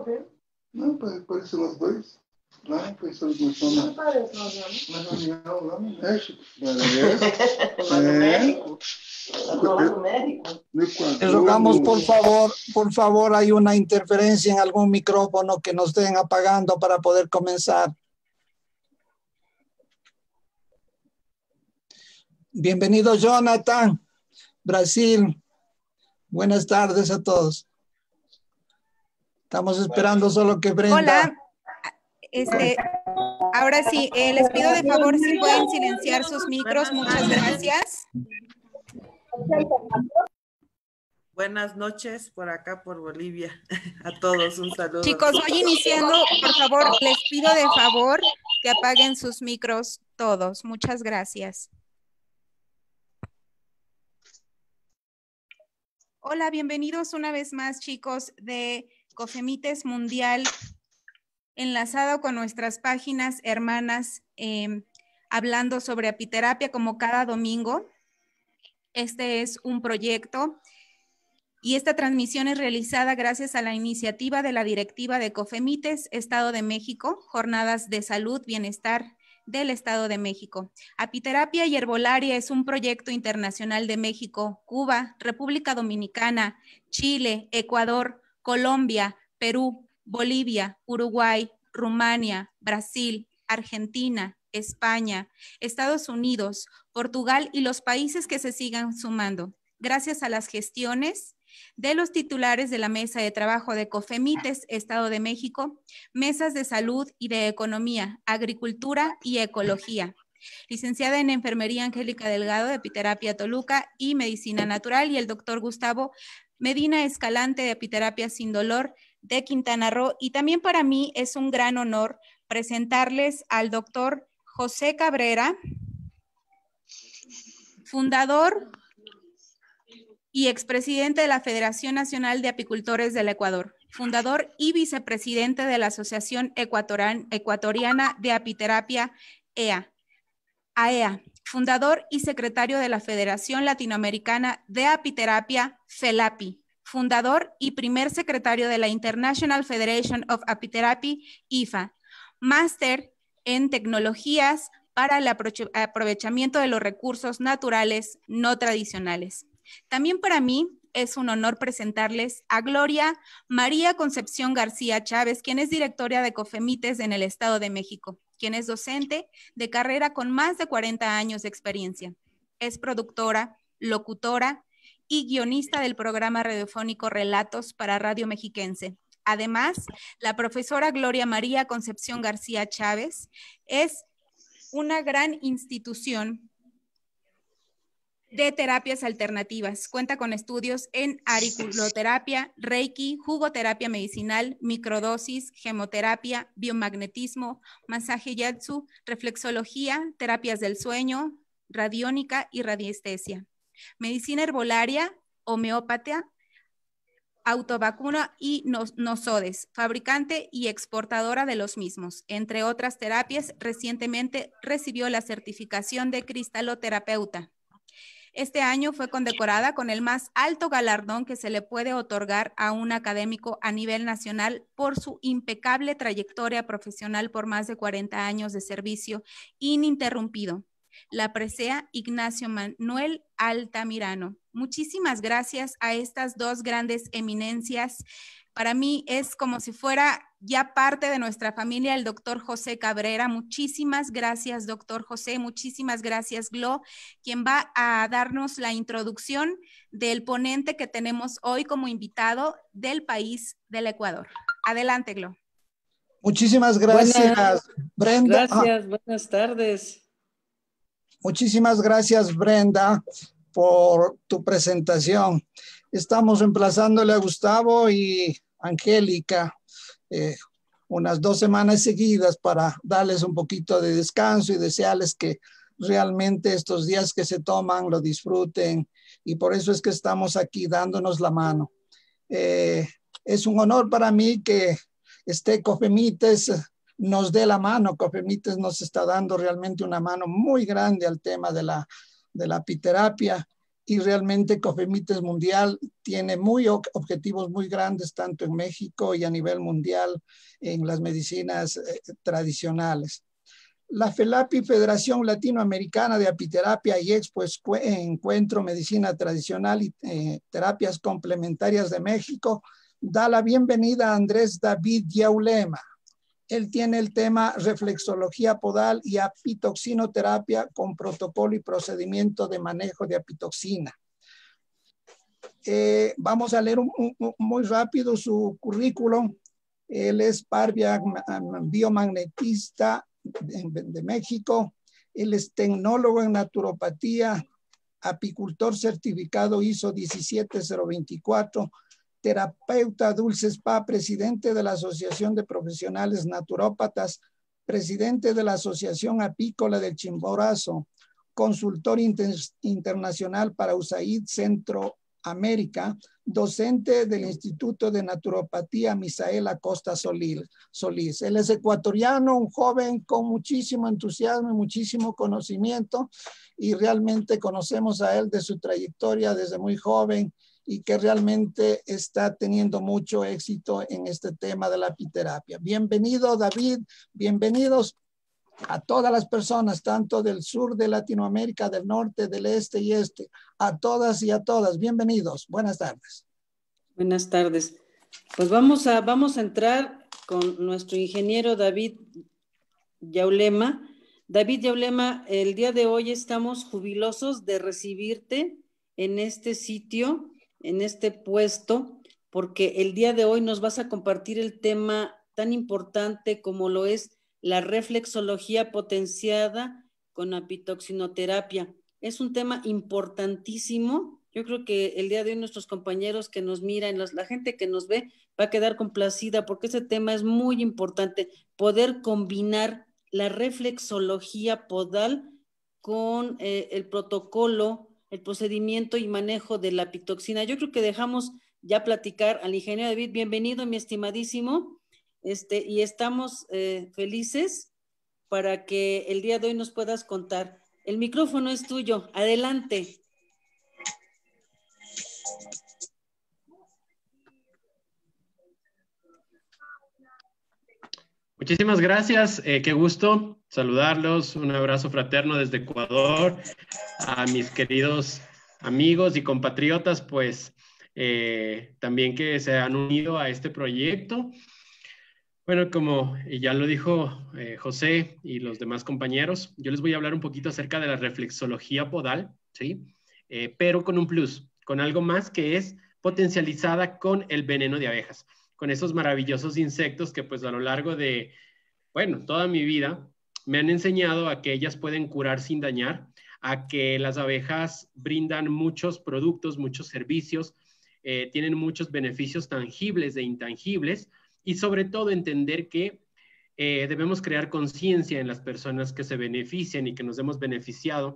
No, por eso los dois. Lá, foi só começou na... Não parece, nós vamos. Na reunião lá no México. Lá no México. Lá no México. Les rogamos, por favor, hay una interferencia en algún micrófono que nos estén apagando para poder comenzar. Bienvenido, Jonathan, Brasil. Buenas tardes a todos. Estamos esperando solo que Brenda... Hola. Ahora sí, les pido de favor si pueden silenciar sus micros. Muchas gracias. Buenas noches por acá, por Bolivia. A todos un saludo. Chicos, voy iniciando. Por favor, les pido de favor que apaguen sus micros todos. Muchas gracias. Hola, bienvenidos una vez más, chicos, de COFEMITES Mundial, enlazado con nuestras páginas hermanas, hablando sobre apiterapia como cada domingo. Este es un proyecto y esta transmisión es realizada gracias a la iniciativa de la directiva de COFEMITES Estado de México, Jornadas de Salud, Bienestar del Estado de México. Apiterapia y Herbolaria es un proyecto internacional de México, Cuba, República Dominicana, Chile, Ecuador, Colombia, Perú, Bolivia, Uruguay, Rumania, Brasil, Argentina, España, Estados Unidos, Portugal y los países que se sigan sumando. Gracias a las gestiones de los titulares de la Mesa de Trabajo de COFEMITES, Estado de México, Mesas de Salud y de Economía, Agricultura y Ecología. Licenciada en Enfermería Angélica Delgado, de Apiterapia Toluca y Medicina Natural, y el doctor Gustavo Medina Escalante, de Apiterapia Sin Dolor, de Quintana Roo. Y también para mí es un gran honor presentarles al doctor José Cabrera, fundador y expresidente de la Federación Nacional de Apicultores del Ecuador, fundador y vicepresidente de la Asociación Ecuatoriana de Apiterapia, AEA, fundador y secretario de la Federación Latinoamericana de Apiterapia, FELAPI, fundador y primer secretario de la International Federation of Apitherapy, IFA, máster en tecnologías para el aprovechamiento de los recursos naturales no tradicionales. También para mí es un honor presentarles a Gloria María Concepción García Chávez, quien es directora de COFEMITES en el Estado de México, quien es docente de carrera con más de 40 años de experiencia. Es productora, locutora y guionista del programa radiofónico Relatos para Radio Mexiquense. Además, la profesora Gloria María Concepción García Chávez es una gran institución de terapias alternativas. Cuenta con estudios en auriculoterapia, reiki, jugoterapia medicinal, microdosis, gemoterapia, biomagnetismo, masaje yatsu, reflexología, terapias del sueño, radiónica y radiestesia. Medicina herbolaria, homeópata, autovacuna y nosodes, fabricante y exportadora de los mismos. Entre otras terapias, recientemente recibió la certificación de cristaloterapeuta. Este año fue condecorada con el más alto galardón que se le puede otorgar a un académico a nivel nacional por su impecable trayectoria profesional por más de 40 años de servicio ininterrumpido. La presea Ignacio Manuel Altamirano. Muchísimas gracias a estas dos grandes eminencias. Para mí es como si fuera ya parte de nuestra familia el doctor José Cabrera. Muchísimas gracias, doctor José. Muchísimas gracias, Glo, quien va a darnos la introducción del ponente que tenemos hoy como invitado del país del Ecuador. Adelante, Glo. Muchísimas gracias, Brenda. Gracias, buenas tardes. Muchísimas gracias, Brenda, por tu presentación. Estamos reemplazándole a Gustavo y Angélica unas 2 semanas seguidas para darles un poquito de descanso y desearles que realmente estos días que se toman lo disfruten, y por eso es que estamos aquí dándonos la mano. Es un honor para mí que COFEMITES nos dé la mano. COFEMITES nos está dando realmente una mano muy grande al tema de la apiterapia, y realmente COFEMITES Mundial tiene objetivos muy grandes, tanto en México y a nivel mundial en las medicinas tradicionales. La FELAPI, Federación Latinoamericana de Apiterapia y Expo Encuentro Medicina Tradicional y Terapias Complementarias de México, da la bienvenida a Andrés David Yaulema. Él tiene el tema reflexología podal y apitoxinoterapia con protocolo y procedimiento de manejo de apitoxina. Vamos a leer muy rápido su currículum. Él es biomagnetista de México. Él es tecnólogo en naturopatía, apicultor certificado ISO 17024, terapeuta Dulce Spa, presidente de la Asociación de Profesionales Naturópatas, presidente de la Asociación Apícola del Chimborazo, consultor internacional para USAID Centroamérica, docente del Instituto de Naturopatía Misael Acosta Solís. Él es ecuatoriano, un joven con muchísimo entusiasmo y muchísimo conocimiento, y realmente conocemos a él de su trayectoria desde muy joven, y que realmente está teniendo mucho éxito en este tema de la apiterapia. Bienvenido, David. Bienvenidos a todas las personas, tanto del sur de Latinoamérica, del norte, del este y este. A todas y a todas, bienvenidos. Buenas tardes. Buenas tardes. Pues vamos a entrar con nuestro ingeniero David Yaulema. David Yaulema, el día de hoy estamos jubilosos de recibirte en este sitio, en este puesto, porque el día de hoy nos vas a compartir el tema tan importante como lo es la reflexología potenciada con apitoxinoterapia. Es un tema importantísimo. Yo creo que el día de hoy nuestros compañeros que nos miran, la gente que nos ve, va a quedar complacida porque ese tema es muy importante. Poder combinar la reflexología podal con el protocolo, el procedimiento y manejo de la apitoxina. Yo creo que dejamos ya platicar al ingeniero David. Bienvenido, mi estimadísimo. Y estamos felices para que el día de hoy nos puedas contar. El micrófono es tuyo. Adelante. Muchísimas gracias. Qué gusto saludarlos. Un abrazo fraterno desde Ecuador. A mis queridos amigos y compatriotas, pues también que se han unido a este proyecto. Bueno, como ya lo dijo José y los demás compañeros, yo les voy a hablar un poquito acerca de la reflexología podal, ¿sí? Pero con un plus, con algo más que es potencializada con el veneno de abejas, con esos maravillosos insectos que pues a lo largo de, bueno, toda mi vida me han enseñado a que ellas pueden curar sin dañar, a que las abejas brindan muchos productos, muchos servicios, tienen muchos beneficios tangibles e intangibles, y sobre todo entender que debemos crear conciencia en las personas que se benefician y que nos hemos beneficiado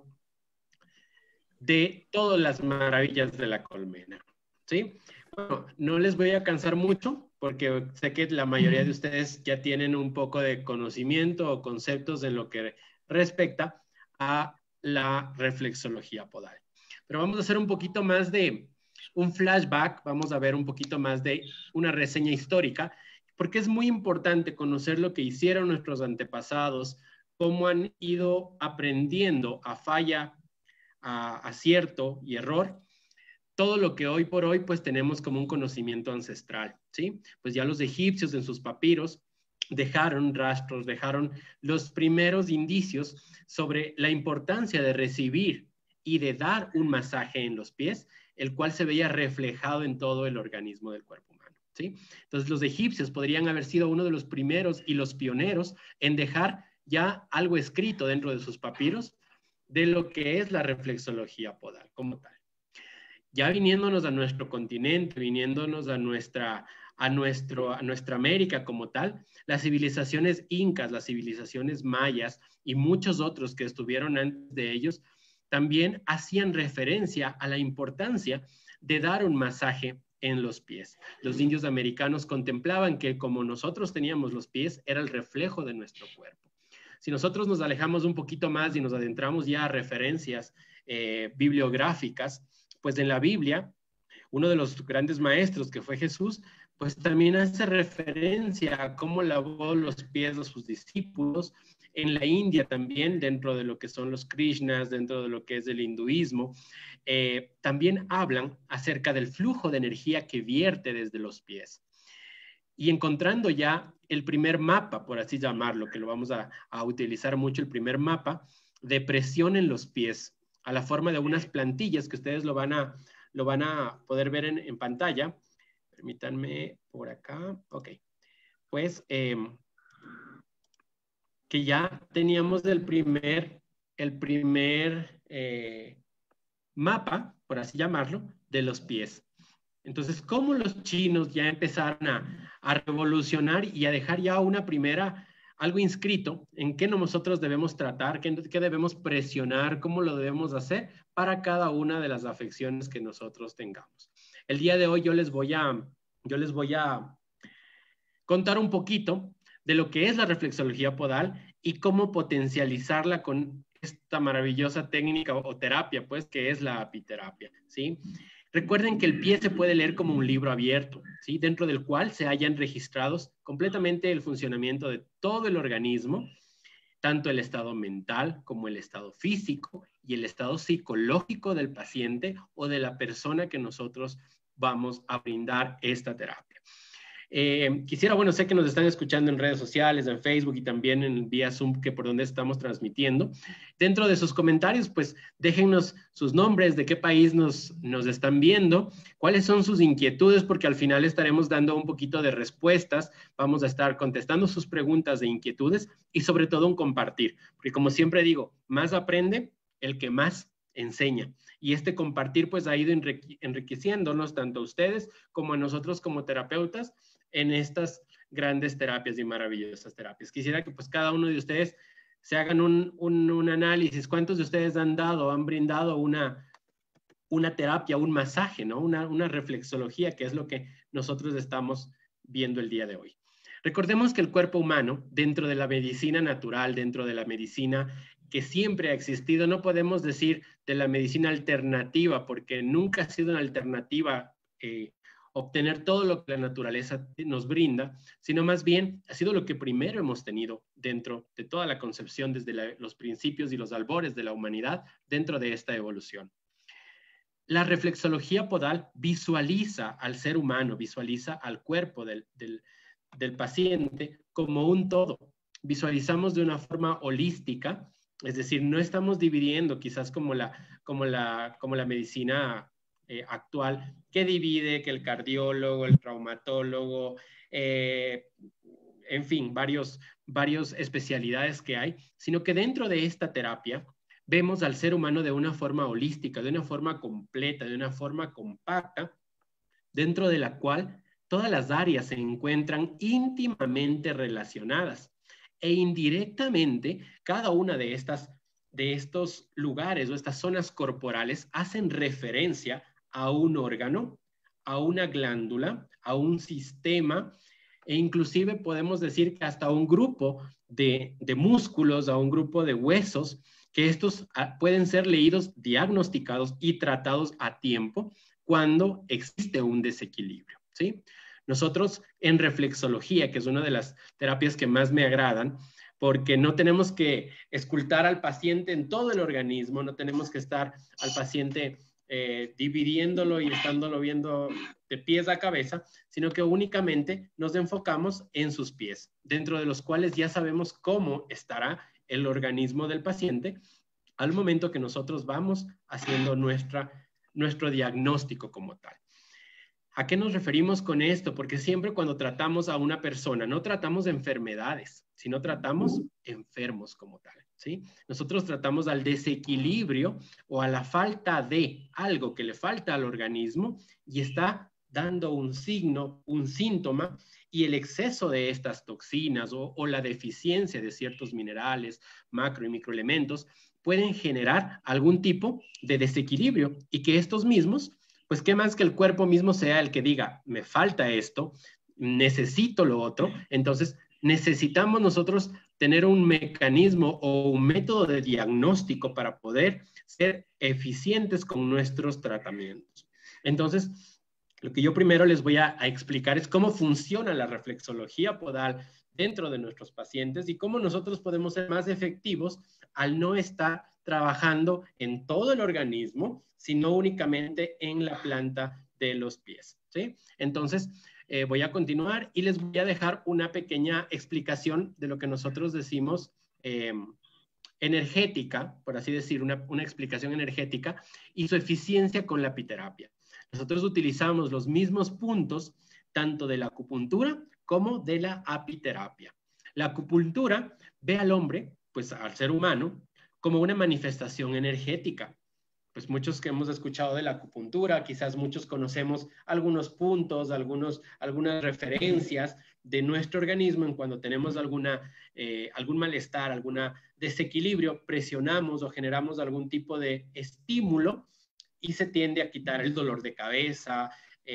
de todas las maravillas de la colmena, ¿sí? Bueno, no les voy a cansar mucho porque sé que la mayoría de ustedes ya tienen un poco de conocimiento o conceptos en lo que respecta a la reflexología podal. Pero vamos a hacer un poquito más de un flashback, vamos a ver un poquito más de una reseña histórica, porque es muy importante conocer lo que hicieron nuestros antepasados, cómo han ido aprendiendo a falla, a acierto y error, todo lo que hoy por hoy pues tenemos como un conocimiento ancestral, ¿sí? Pues ya los egipcios en sus papiros dejaron rastros, dejaron los primeros indicios sobre la importancia de recibir y de dar un masaje en los pies, el cual se veía reflejado en todo el organismo del cuerpo humano, ¿sí? Entonces los egipcios podrían haber sido uno de los primeros y los pioneros en dejar ya algo escrito dentro de sus papiros de lo que es la reflexología podal como tal. Ya viniéndonos a nuestro continente, viniéndonos a nuestra América como tal, las civilizaciones incas, las civilizaciones mayas y muchos otros que estuvieron antes de ellos, también hacían referencia a la importancia de dar un masaje en los pies. Los indios americanos contemplaban que como nosotros teníamos los pies, era el reflejo de nuestro cuerpo. Si nosotros nos alejamos un poquito más y nos adentramos ya a referencias bibliográficas, pues en la Biblia, uno de los grandes maestros que fue Jesús, pues también hace referencia a cómo lavó los pies de sus discípulos. En la India también, dentro de lo que son los Krishnas, dentro de lo que es el hinduismo, también hablan acerca del flujo de energía que vierte desde los pies. Y encontrando ya el primer mapa, por así llamarlo, que lo vamos a utilizar mucho, el primer mapa de presión en los pies, a la forma de unas plantillas que ustedes lo van a poder ver en pantalla. Permítanme por acá. Ok. Pues que ya teníamos el primer mapa, por así llamarlo, de los pies. Entonces, ¿cómo los chinos ya empezaron a revolucionar y a dejar ya algo inscrito en qué nosotros debemos tratar, qué debemos presionar, cómo lo debemos hacer para cada una de las afecciones que nosotros tengamos? El día de hoy yo les voy a contar un poquito de lo que es la reflexología podal y cómo potencializarla con esta maravillosa técnica o terapia, pues, que es la apiterapia, ¿sí? Recuerden que el pie se puede leer como un libro abierto, ¿sí? Dentro del cual se hallan registrados completamente el funcionamiento de todo el organismo, tanto el estado mental como el estado físico y el estado psicológico del paciente o de la persona que nosotros vamos a brindar esta terapia. Quisiera, bueno, sé que nos están escuchando en redes sociales, en Facebook y también en vía Zoom, que por donde estamos transmitiendo. Dentro de sus comentarios, pues déjennos sus nombres, de qué país nos están viendo, cuáles son sus inquietudes, porque al final estaremos dando un poquito de respuestas, vamos a estar contestando sus preguntas de inquietudes y sobre todo un compartir, porque como siempre digo, más aprende el que más enseña. Y este compartir pues ha ido enriqueciéndonos tanto a ustedes como a nosotros como terapeutas en estas grandes terapias y maravillosas terapias. Quisiera que pues cada uno de ustedes se hagan un análisis. ¿Cuántos de ustedes han brindado una terapia, un masaje, ¿no? Una reflexología, que es lo que nosotros estamos viendo el día de hoy? Recordemos que el cuerpo humano, dentro de la medicina natural, dentro de la medicina que siempre ha existido, no podemos decir de la medicina alternativa, porque nunca ha sido una alternativa obtener todo lo que la naturaleza nos brinda, sino más bien ha sido lo que primero hemos tenido dentro de toda la concepción desde los principios y los albores de la humanidad dentro de esta evolución. La reflexología podal visualiza al ser humano, visualiza al cuerpo del paciente como un todo. Visualizamos de una forma holística, es decir, no estamos dividiendo quizás como la medicina actual, que divide que el cardiólogo, el traumatólogo, en fin, varios especialidades que hay, sino que dentro de esta terapia vemos al ser humano de una forma holística, de una forma completa, de una forma compacta, dentro de la cual todas las áreas se encuentran íntimamente relacionadas e indirectamente cada una de estos lugares o estas zonas corporales hacen referencia a un órgano, a una glándula, a un sistema e inclusive podemos decir que hasta un grupo de músculos, a un grupo de huesos, que estos pueden ser leídos, diagnosticados y tratados a tiempo cuando existe un desequilibrio, ¿sí? Nosotros en reflexología, que es una de las terapias que más me agradan, porque no tenemos que escultar al paciente en todo el organismo, no tenemos que estar al paciente dividiéndolo y estándolo viendo de pies a cabeza, sino que únicamente nos enfocamos en sus pies, dentro de los cuales ya sabemos cómo estará el organismo del paciente al momento que nosotros vamos haciendo nuestro diagnóstico como tal. ¿A qué nos referimos con esto? Porque siempre cuando tratamos a una persona, no tratamos de enfermedades, sino tratamos enfermos como tal, ¿sí? Nosotros tratamos al desequilibrio o a la falta de algo que le falta al organismo y está dando un signo, un síntoma, y el exceso de estas toxinas o la deficiencia de ciertos minerales, macro y microelementos pueden generar algún tipo de desequilibrio y que estos mismos, pues qué más que el cuerpo mismo sea el que diga, me falta esto, necesito lo otro, entonces necesitamos nosotros tener un mecanismo o un método de diagnóstico para poder ser eficientes con nuestros tratamientos. Entonces, lo que yo primero les voy a explicar es cómo funciona la reflexología podal dentro de nuestros pacientes y cómo nosotros podemos ser más efectivos al no estar trabajando en todo el organismo, sino únicamente en la planta de los pies, ¿sí? Entonces, voy a continuar y les voy a dejar una pequeña explicación de lo que nosotros decimos energética, por así decir, una explicación energética y su eficiencia con la apiterapia. Nosotros utilizamos los mismos puntos tanto de la acupuntura como de la apiterapia. La acupuntura ve al hombre, pues al ser humano, como una manifestación energética. Pues muchos que hemos escuchado de la acupuntura, quizás muchos conocemos algunos puntos, algunas referencias de nuestro organismo en cuando tenemos algún malestar, algún desequilibrio, presionamos o generamos algún tipo de estímulo y se tiende a quitar el dolor de cabeza,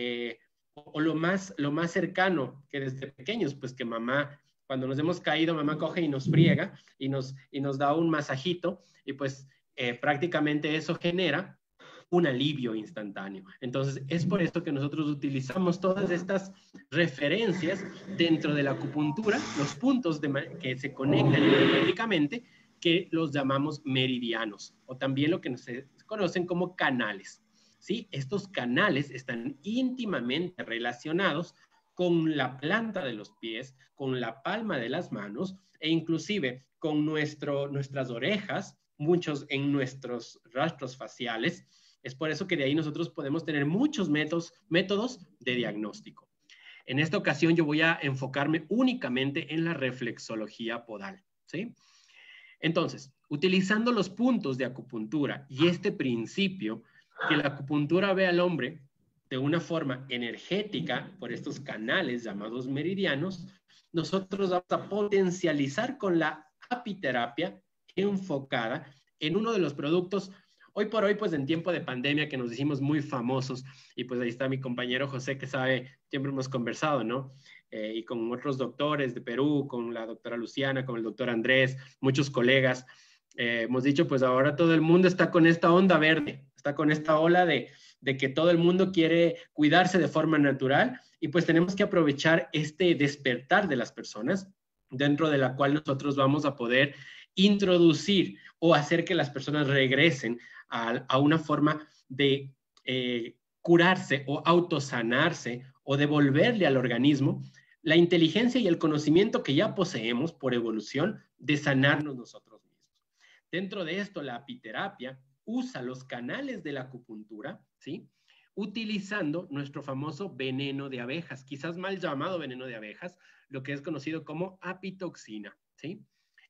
o lo más cercano que desde pequeños, pues que mamá, cuando nos hemos caído, mamá coge y nos friega y nos da un masajito y pues prácticamente eso genera un alivio instantáneo. Entonces, es por esto que nosotros utilizamos todas estas referencias dentro de la acupuntura, los puntos que se conectan energéticamente, que los llamamos meridianos, o también lo que se conocen como canales, ¿sí? Estos canales están íntimamente relacionados con la planta de los pies, con la palma de las manos, e inclusive con nuestras orejas, muchos en nuestros rastros faciales. Es por eso que de ahí nosotros podemos tener muchos métodos de diagnóstico. En esta ocasión yo voy a enfocarme únicamente en la reflexología podal, ¿sí? Entonces, utilizando los puntos de acupuntura y este principio que la acupuntura ve al hombre de una forma energética por estos canales llamados meridianos, nosotros vamos a potencializar con la apiterapia enfocada en uno de los productos, hoy por hoy, pues en tiempo de pandemia, que nos hicimos muy famosos, y pues ahí está mi compañero José, que sabe, siempre hemos conversado, ¿no? Y con otros doctores de Perú, con la doctora Luciana, con el doctor Andrés, muchos colegas, hemos dicho, pues ahora todo el mundo está con esta onda verde, está con esta ola de que todo el mundo quiere cuidarse de forma natural, y pues tenemos que aprovechar este despertar de las personas, dentro de la cual nosotros vamos a poder introducir o hacer que las personas regresen a una forma de curarse o autosanarse o devolverle al organismo la inteligencia y el conocimiento que ya poseemos por evolución de sanarnos nosotros mismos. Dentro de esto, la apiterapia usa los canales de la acupuntura, ¿sí? Utilizando nuestro famoso veneno de abejas, quizás mal llamado veneno de abejas, lo que es conocido como apitoxina, ¿sí?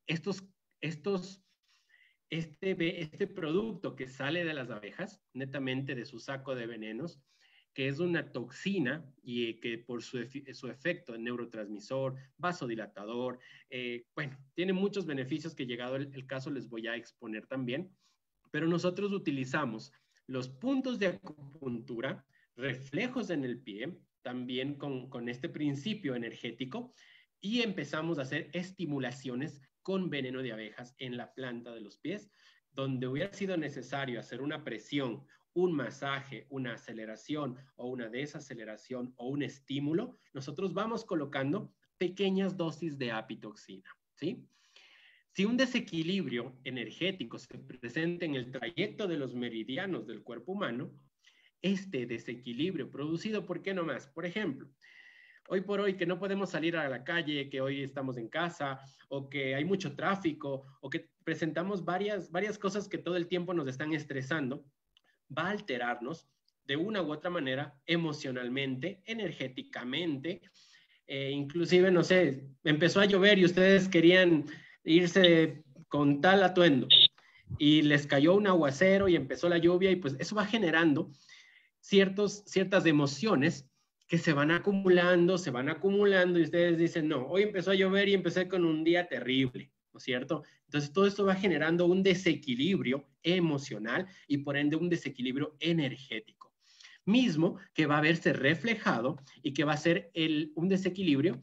Este producto que sale de las abejas, netamente de su saco de venenos, que es una toxina y que por su efecto neurotransmisor, vasodilatador, bueno, tiene muchos beneficios que llegado el caso les voy a exponer también, pero nosotros utilizamos los puntos de acupuntura, reflejos en el pie, también con este principio energético, y empezamos a hacer estimulaciones con veneno de abejas en la planta de los pies, donde hubiera sido necesario hacer una presión, un masaje, una aceleración o una desaceleración o un estímulo, nosotros vamos colocando pequeñas dosis de apitoxina, ¿sí? Si un desequilibrio energético se presenta en el trayecto de los meridianos del cuerpo humano, este desequilibrio producido, ¿por qué no más? Por ejemplo, hoy por hoy que no podemos salir a la calle, que hoy estamos en casa, o que hay mucho tráfico, o que presentamos varias cosas que todo el tiempo nos están estresando, va a alterarnos de una u otra manera emocionalmente, energéticamente, inclusive, no sé, empezó a llover y ustedes querían irse con tal atuendo y les cayó un aguacero y empezó la lluvia y pues eso va generando ciertas emociones que se van acumulando y ustedes dicen, no, hoy empezó a llover y empecé con un día terrible, ¿no es cierto? Entonces todo esto va generando un desequilibrio emocional y por ende un desequilibrio energético, mismo que va a verse reflejado y que va a ser un desequilibrio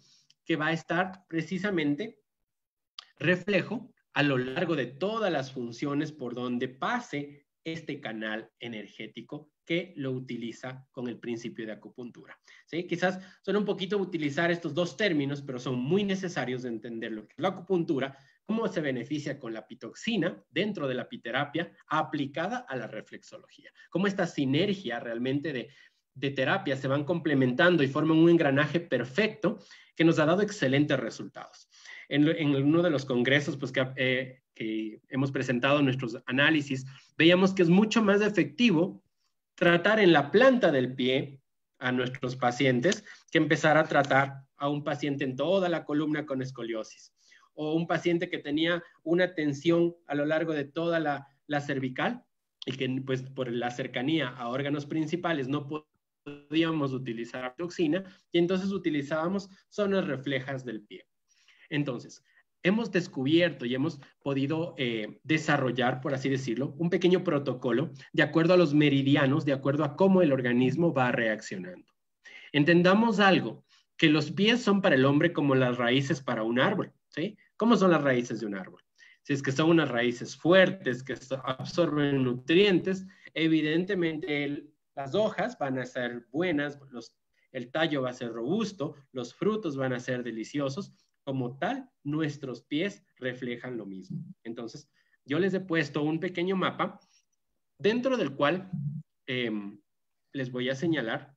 que va a estar precisamente reflejo a lo largo de todas las funciones por donde pase este canal energético que lo utiliza con el principio de acupuntura. ¿Sí? Quizás suena un poquito utilizar estos dos términos, pero son muy necesarios de entender lo que es la acupuntura, cómo se beneficia con la pitoxina dentro de la apiterapia aplicada a la reflexología. Cómo esta sinergia realmente de terapia se van complementando y forman un engranaje perfecto que nos ha dado excelentes resultados. En uno de los congresos pues, que hemos presentado nuestros análisis, veíamos que es mucho más efectivo tratar en la planta del pie a nuestros pacientes que empezar a tratar a un paciente en toda la columna con escoliosis, o un paciente que tenía una tensión a lo largo de toda la cervical y que pues, por la cercanía a órganos principales no podíamos utilizar toxina y entonces utilizábamos zonas reflejas del pie. Entonces, hemos descubierto y hemos podido desarrollar, por así decirlo, un pequeño protocolo de acuerdo a los meridianos, de acuerdo a cómo el organismo va reaccionando. Entendamos algo, que los pies son para el hombre como las raíces para un árbol, ¿sí? ¿Cómo son las raíces de un árbol? Si es que son unas raíces fuertes que absorben nutrientes, evidentemente las hojas van a ser buenas, el tallo va a ser robusto, los frutos van a ser deliciosos. Como tal, nuestros pies reflejan lo mismo. Entonces, yo les he puesto un pequeño mapa dentro del cual les voy a señalar.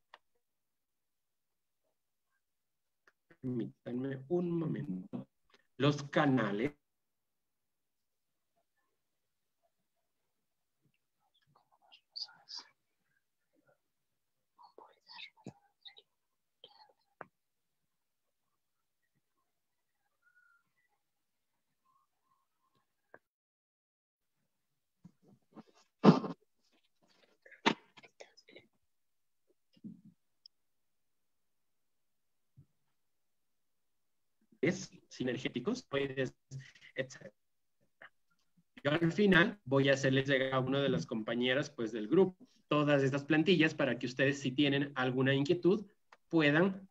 Permítanme un momento. Los canales. Sinergéticos, etc. Yo al final voy a hacerles llegar a una de las compañeras pues, del grupo todas estas plantillas para que ustedes, si tienen alguna inquietud, puedan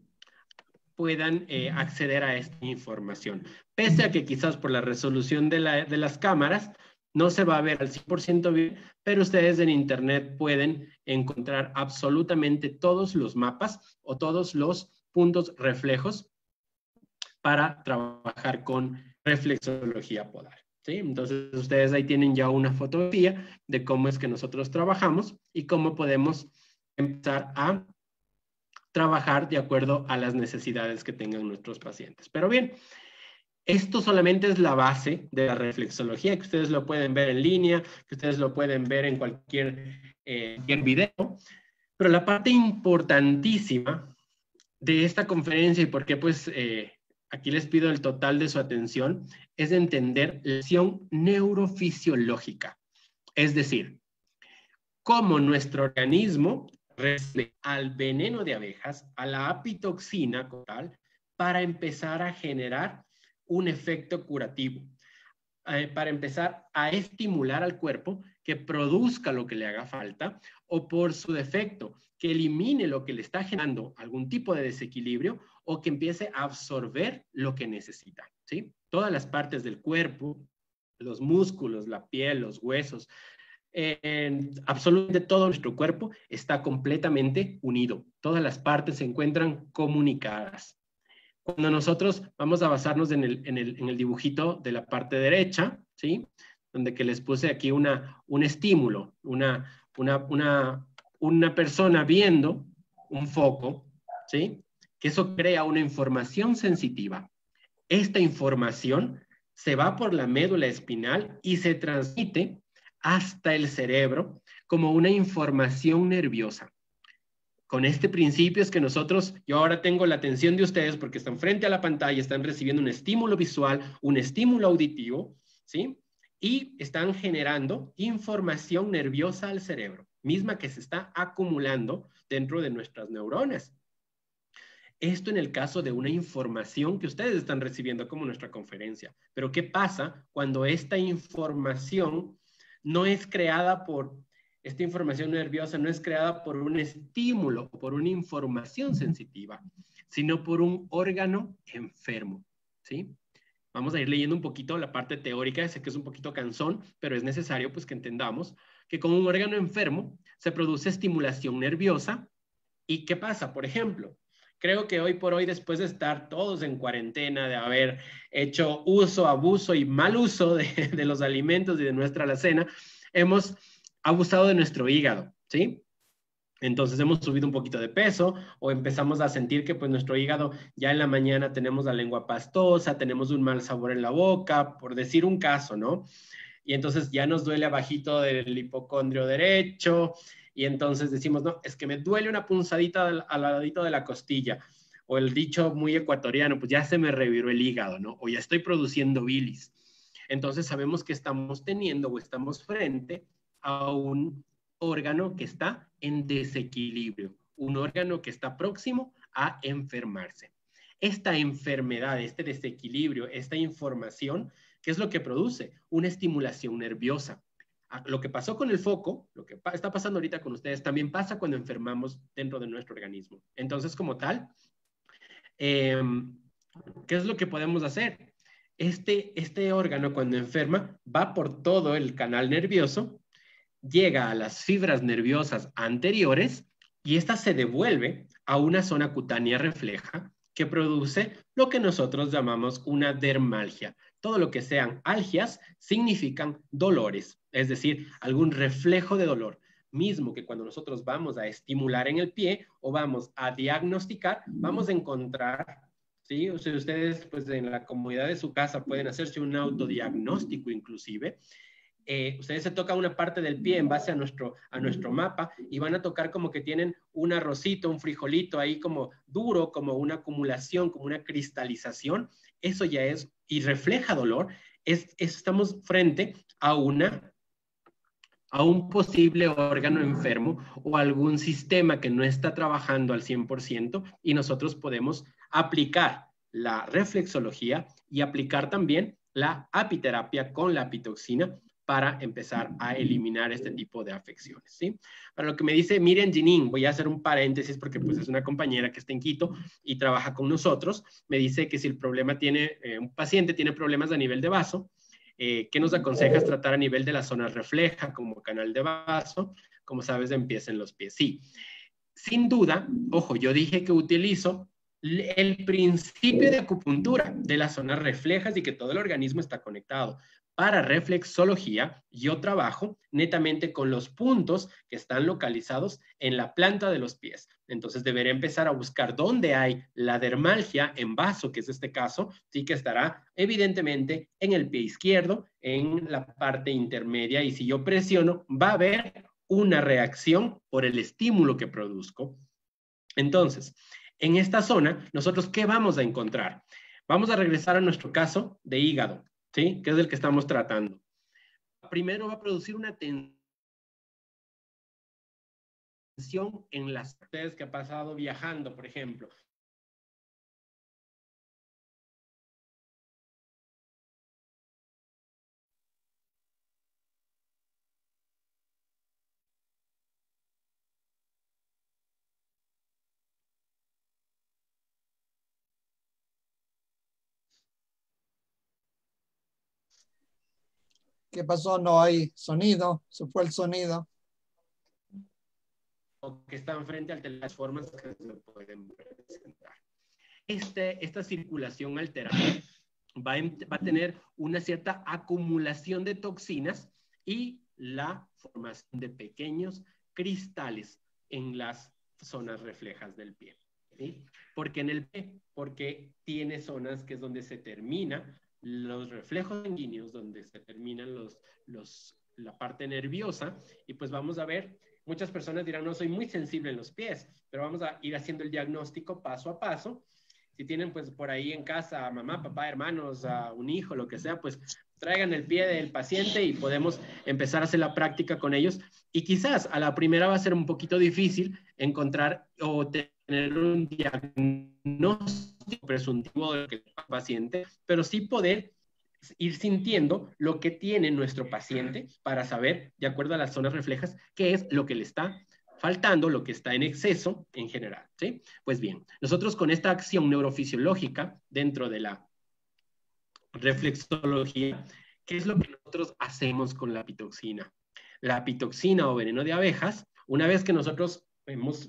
acceder a esta información. Pese a que quizás por la resolución de las cámaras no se va a ver al 100% bien, pero ustedes en internet pueden encontrar absolutamente todos los mapas o todos los puntos reflejos para trabajar con reflexología podal, ¿sí? Entonces, ustedes ahí tienen ya una fotografía de cómo es que nosotros trabajamos y cómo podemos empezar a trabajar de acuerdo a las necesidades que tengan nuestros pacientes. Pero bien, esto solamente es la base de la reflexología, que ustedes lo pueden ver en línea, que ustedes lo pueden ver en cualquier video, pero la parte importantísima de esta conferencia y por qué pues aquí les pido el total de su atención, es entender la acción neurofisiológica. Es decir, cómo nuestro organismo responde al veneno de abejas, a la apitoxina como tal, para empezar a generar un efecto curativo, para empezar a estimular al cuerpo que produzca lo que le haga falta o por su defecto, que elimine lo que le está generando algún tipo de desequilibrio o que empiece a absorber lo que necesita, ¿sí? Todas las partes del cuerpo, los músculos, la piel, los huesos, absolutamente todo nuestro cuerpo está completamente unido. Todas las partes se encuentran comunicadas. Cuando nosotros vamos a basarnos en el dibujito de la parte derecha, ¿sí? Donde que les puse aquí un estímulo, una persona viendo un foco, ¿sí? Que eso crea una información sensitiva. Esta información se va por la médula espinal y se transmite hasta el cerebro como una información nerviosa. Con este principio es que yo ahora tengo la atención de ustedes porque están frente a la pantalla, están recibiendo un estímulo visual, un estímulo auditivo, ¿sí? Y están generando información nerviosa al cerebro, misma que se está acumulando dentro de nuestras neuronas. Esto en el caso de una información que ustedes están recibiendo como nuestra conferencia. Pero ¿qué pasa cuando esta información no es creada esta información nerviosa no es creada por un estímulo o por una información sensitiva, sino por un órgano enfermo, ¿sí? Vamos a ir leyendo un poquito la parte teórica, sé que es un poquito cansón, pero es necesario pues que entendamos que con un órgano enfermo se produce estimulación nerviosa. ¿Y qué pasa? Por ejemplo, creo que hoy por hoy, después de estar todos en cuarentena, de haber hecho uso, abuso y mal uso de los alimentos y de nuestra alacena, hemos abusado de nuestro hígado, ¿sí? Entonces hemos subido un poquito de peso o empezamos a sentir que pues nuestro hígado ya en la mañana tenemos la lengua pastosa, tenemos un mal sabor en la boca, por decir un caso, ¿no? Y entonces ya nos duele abajito del hipocondrio derecho y entonces decimos, no, es que me duele una punzadita al ladito de la costilla. O el dicho muy ecuatoriano, pues ya se me reviró el hígado, ¿no? O ya estoy produciendo bilis. Entonces sabemos que estamos teniendo o estamos frente a un órgano que está en desequilibrio, un órgano que está próximo a enfermarse. Esta enfermedad, este desequilibrio, esta información, ¿qué es lo que produce? Una estimulación nerviosa. Lo que pasó con el foco, lo que está pasando ahorita con ustedes, también pasa cuando enfermamos dentro de nuestro organismo. Entonces, como tal, ¿qué es lo que podemos hacer? Este órgano, cuando enferma, va por todo el canal nervioso, llega a las fibras nerviosas anteriores y esta se devuelve a una zona cutánea refleja que produce lo que nosotros llamamos una dermalgia. Todo lo que sean algias significan dolores, es decir, algún reflejo de dolor. Mismo que cuando nosotros vamos a estimular en el pie o vamos a diagnosticar, vamos a encontrar, ¿sí? O sea, ustedes pues en la comodidad de su casa pueden hacerse un autodiagnóstico inclusive. Ustedes se tocan una parte del pie en base a nuestro mapa y van a tocar como que tienen un arrocito, un frijolito ahí como duro, como una acumulación, como una cristalización. Eso ya es, y refleja dolor. Estamos frente a un posible órgano enfermo o algún sistema que no está trabajando al 100% y nosotros podemos aplicar la reflexología y aplicar también la apiterapia con la apitoxina para empezar a eliminar este tipo de afecciones, ¿sí? Para lo que me dice Miriam Ginin, voy a hacer un paréntesis porque pues es una compañera que está en Quito y trabaja con nosotros, me dice que si el problema un paciente tiene problemas a nivel de vaso, ¿qué nos aconsejas tratar a nivel de la zona refleja como canal de vaso? Como sabes, empieza en los pies. Sí, sin duda, ojo, yo dije que utilizo el principio de acupuntura de las zonas reflejas y que todo el organismo está conectado. Para reflexología, yo trabajo netamente con los puntos que están localizados en la planta de los pies. Entonces, deberé empezar a buscar dónde hay la dermalgia en vaso, que es este caso, sí que estará evidentemente en el pie izquierdo, en la parte intermedia, y si yo presiono, va a haber una reacción por el estímulo que produzco. Entonces, en esta zona, nosotros, ¿qué vamos a encontrar? Vamos a regresar a nuestro caso de hígado, ¿sí? Que es el que estamos tratando. Primero va a producir una tensión en las ustedes que ha pasado viajando, por ejemplo. ¿Qué pasó? No hay sonido, se fue el sonido. O que están frente a las formas que se pueden presentar. Esta circulación alterada va a tener una cierta acumulación de toxinas y la formación de pequeños cristales en las zonas reflejas del pie, ¿sí? Porque en el pie, porque tiene zonas que es donde se terminan los reflejos sanguíneos, donde se terminan la parte nerviosa, y pues vamos a ver, muchas personas dirán, no, soy muy sensible en los pies, pero vamos a ir haciendo el diagnóstico paso a paso. Si tienen pues por ahí en casa mamá, papá, hermanos, un hijo, lo que sea, pues traigan el pie del paciente y podemos empezar a hacer la práctica con ellos. Y quizás a la primera va a ser un poquito difícil encontrar o tener un diagnóstico presuntivo del paciente, pero sí poder ir sintiendo lo que tiene nuestro paciente para saber, de acuerdo a las zonas reflejas, qué es lo que le está faltando, lo que está en exceso en general, ¿sí? Pues bien, nosotros con esta acción neurofisiológica dentro de la reflexología, ¿qué es lo que nosotros hacemos con la pitoxina? La pitoxina o veneno de abejas, una vez que nosotros hemos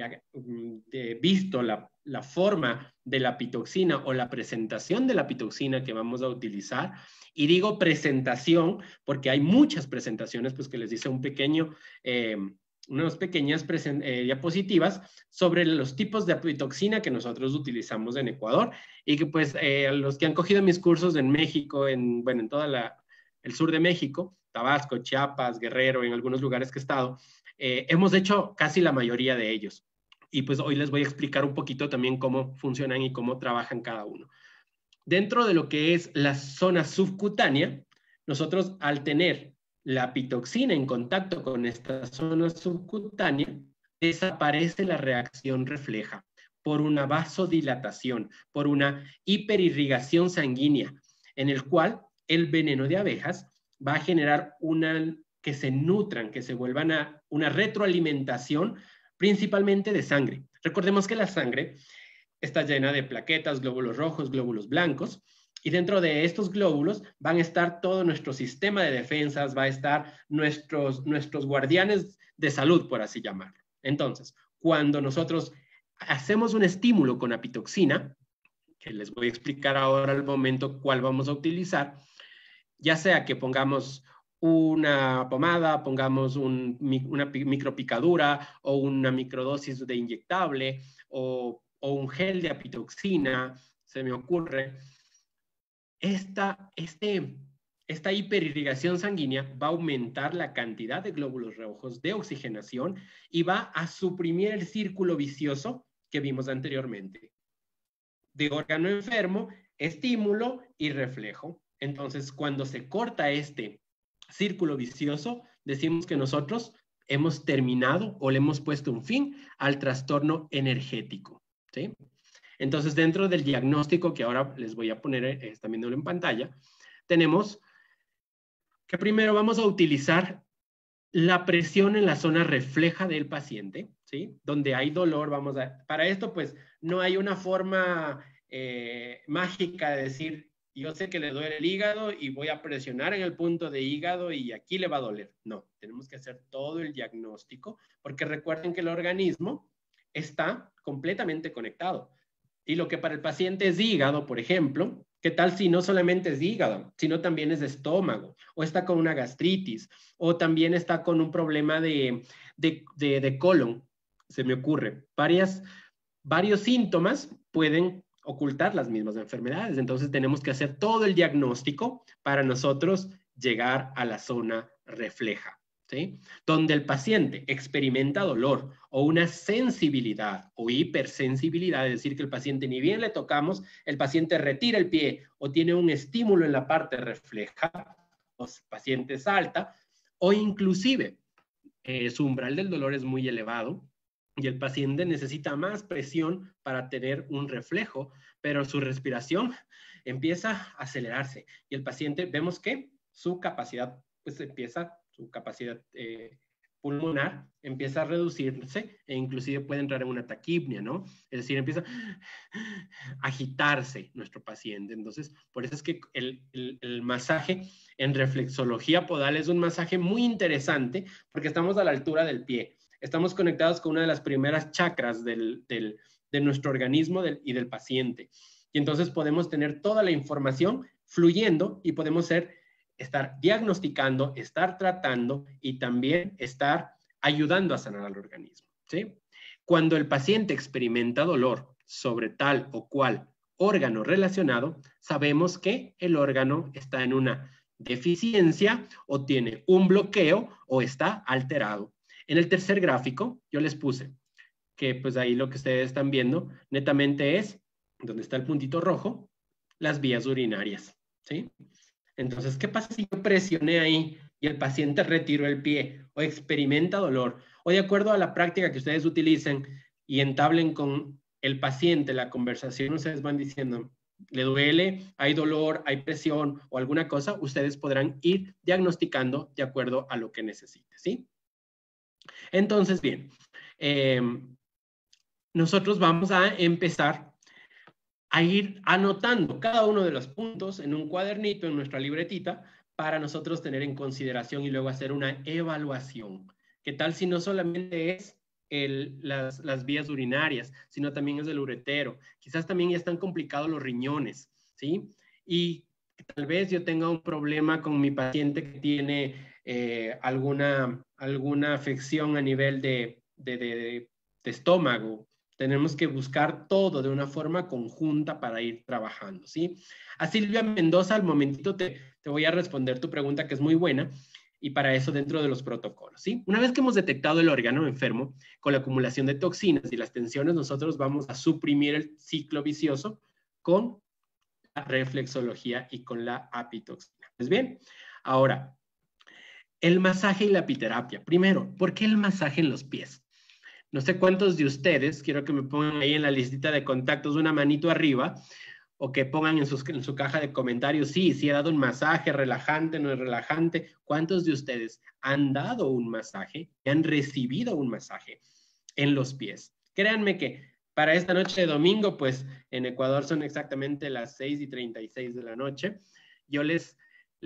visto la forma de la pitoxina o la presentación de la pitoxina que vamos a utilizar, y digo presentación porque hay muchas presentaciones, pues que les hice un pequeño, unas pequeñas diapositivas sobre los tipos de pitoxina que nosotros utilizamos en Ecuador, y que pues los que han cogido mis cursos en México, en todo el sur de México, Tabasco, Chiapas, Guerrero, en algunos lugares que he estado, hemos hecho casi la mayoría de ellos. Y pues hoy les voy a explicar un poquito también cómo funcionan y cómo trabajan cada uno. Dentro de lo que es la zona subcutánea, nosotros al tener la pitoxina en contacto con esta zona subcutánea, desaparece la reacción refleja por una vasodilatación, por una hiperirrigación sanguínea, en el cual el veneno de abejas va a generar que se nutran, que se vuelvan a una retroalimentación principalmente de sangre. Recordemos que la sangre está llena de plaquetas, glóbulos rojos, glóbulos blancos, y dentro de estos glóbulos van a estar todo nuestro sistema de defensas, va a estar nuestros guardianes de salud, por así llamarlo. Entonces, cuando nosotros hacemos un estímulo con apitoxina, que les voy a explicar ahora al momento cuál vamos a utilizar, ya sea que pongamos una pomada, pongamos una micropicadura o una microdosis de inyectable o un gel de apitoxina, se me ocurre, esta hiperirrigación sanguínea va a aumentar la cantidad de glóbulos rojos de oxigenación y va a suprimir el círculo vicioso que vimos anteriormente. De órgano enfermo, estímulo y reflejo. Entonces, cuando se corta este círculo vicioso, decimos que nosotros hemos terminado o le hemos puesto un fin al trastorno energético, ¿sí? Entonces, dentro del diagnóstico que ahora les voy a poner, están viéndolo en pantalla, tenemos que primero vamos a utilizar la presión en la zona refleja del paciente, ¿sí? Donde hay dolor, para esto pues no hay una forma mágica de decir, yo sé que le duele el hígado y voy a presionar en el punto de hígado y aquí le va a doler. No, tenemos que hacer todo el diagnóstico, porque recuerden que el organismo está completamente conectado. Y lo que para el paciente es hígado, por ejemplo, ¿qué tal si no solamente es hígado, sino también es estómago, o está con una gastritis, o también está con un problema de colon? Se me ocurre. Varios síntomas pueden ocultar las mismas enfermedades. Entonces tenemos que hacer todo el diagnóstico para nosotros llegar a la zona refleja, ¿sí? Donde el paciente experimenta dolor o una sensibilidad o hipersensibilidad, es decir, que el paciente ni bien le tocamos, el paciente retira el pie o tiene un estímulo en la parte refleja, o el paciente salta, o inclusive su umbral del dolor es muy elevado y el paciente necesita más presión para tener un reflejo, pero su respiración empieza a acelerarse y el paciente, vemos que su capacidad, su capacidad pulmonar empieza a reducirse e inclusive puede entrar en una taquipnia, ¿no? Es decir, empieza a agitarse nuestro paciente. Entonces, por eso es que el masaje en reflexología podal es un masaje muy interesante porque estamos a la altura del pie. Estamos conectados con una de las primeras chakras de nuestro organismo y del paciente. Y entonces podemos tener toda la información fluyendo y podemos estar diagnosticando, estar tratando y también estar ayudando a sanar al organismo, ¿sí? Cuando el paciente experimenta dolor sobre tal o cual órgano relacionado, sabemos que el órgano está en una deficiencia o tiene un bloqueo o está alterado. En el tercer gráfico yo les puse que pues ahí lo que ustedes están viendo netamente es, donde está el puntito rojo, las vías urinarias, ¿sí? Entonces, ¿qué pasa si yo presioné ahí y el paciente retiró el pie o experimenta dolor? O de acuerdo a la práctica que ustedes utilicen y entablen con el paciente la conversación, ustedes van diciendo, ¿le duele? ¿Hay dolor? ¿Hay presión? O alguna cosa, ustedes podrán ir diagnosticando de acuerdo a lo que necesite, ¿sí? Entonces, bien, nosotros vamos a empezar a ir anotando cada uno de los puntos en un cuadernito, en nuestra libretita, para nosotros tener en consideración y luego hacer una evaluación. ¿Qué tal si no solamente es las vías urinarias, sino también es el uretero? Quizás también ya están complicados los riñones, ¿sí? Y tal vez yo tenga un problema con mi paciente que tiene alguna afección a nivel de estómago. Tenemos que buscar todo de una forma conjunta para ir trabajando, ¿sí? A Silvia Mendoza, al momentito te voy a responder tu pregunta, que es muy buena, y para eso dentro de los protocolos, ¿sí? Una vez que hemos detectado el órgano enfermo con la acumulación de toxinas y las tensiones, nosotros vamos a suprimir el ciclo vicioso con la reflexología y con la apitoxina. ¿Es bien? Ahora, el masaje y la apiterapia. Primero, ¿por qué el masaje en los pies? No sé cuántos de ustedes, quiero que me pongan ahí en la listita de contactos una manito arriba, o que pongan en su caja de comentarios, sí he dado un masaje, relajante, no es relajante. ¿Cuántos de ustedes han dado un masaje, han recibido un masaje en los pies? Créanme que para esta noche de domingo, pues en Ecuador son exactamente las 6:36 de la noche. Yo les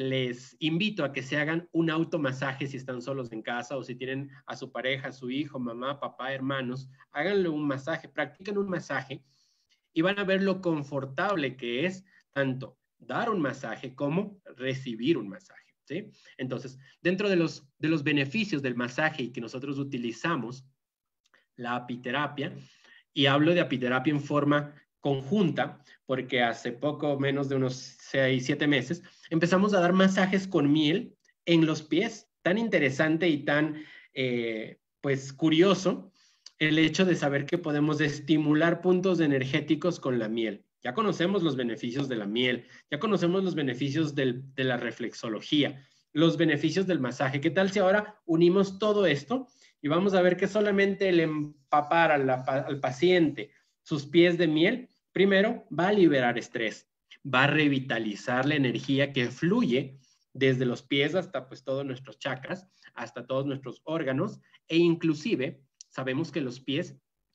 invito a que se hagan un automasaje si están solos en casa o si tienen a su pareja, a su hijo, mamá, papá, hermanos. Háganle un masaje, practiquen un masaje y van a ver lo confortable que es tanto dar un masaje como recibir un masaje, ¿sí? Entonces, dentro de los beneficios del masaje y que nosotros utilizamos la apiterapia, y hablo de apiterapia en forma conjunta, porque hace poco, menos de unos 6, 7 meses, empezamos a dar masajes con miel en los pies. Tan interesante y tan, pues, curioso el hecho de saber que podemos estimular puntos energéticos con la miel. Ya conocemos los beneficios de la miel, ya conocemos los beneficios de la reflexología, los beneficios del masaje. ¿Qué tal si ahora unimos todo esto y vamos a ver que solamente el empapar al paciente sus pies de miel, primero va a liberar estrés, va a revitalizar la energía que fluye desde los pies hasta pues todos nuestros chakras, hasta todos nuestros órganos, e inclusive sabemos que los pies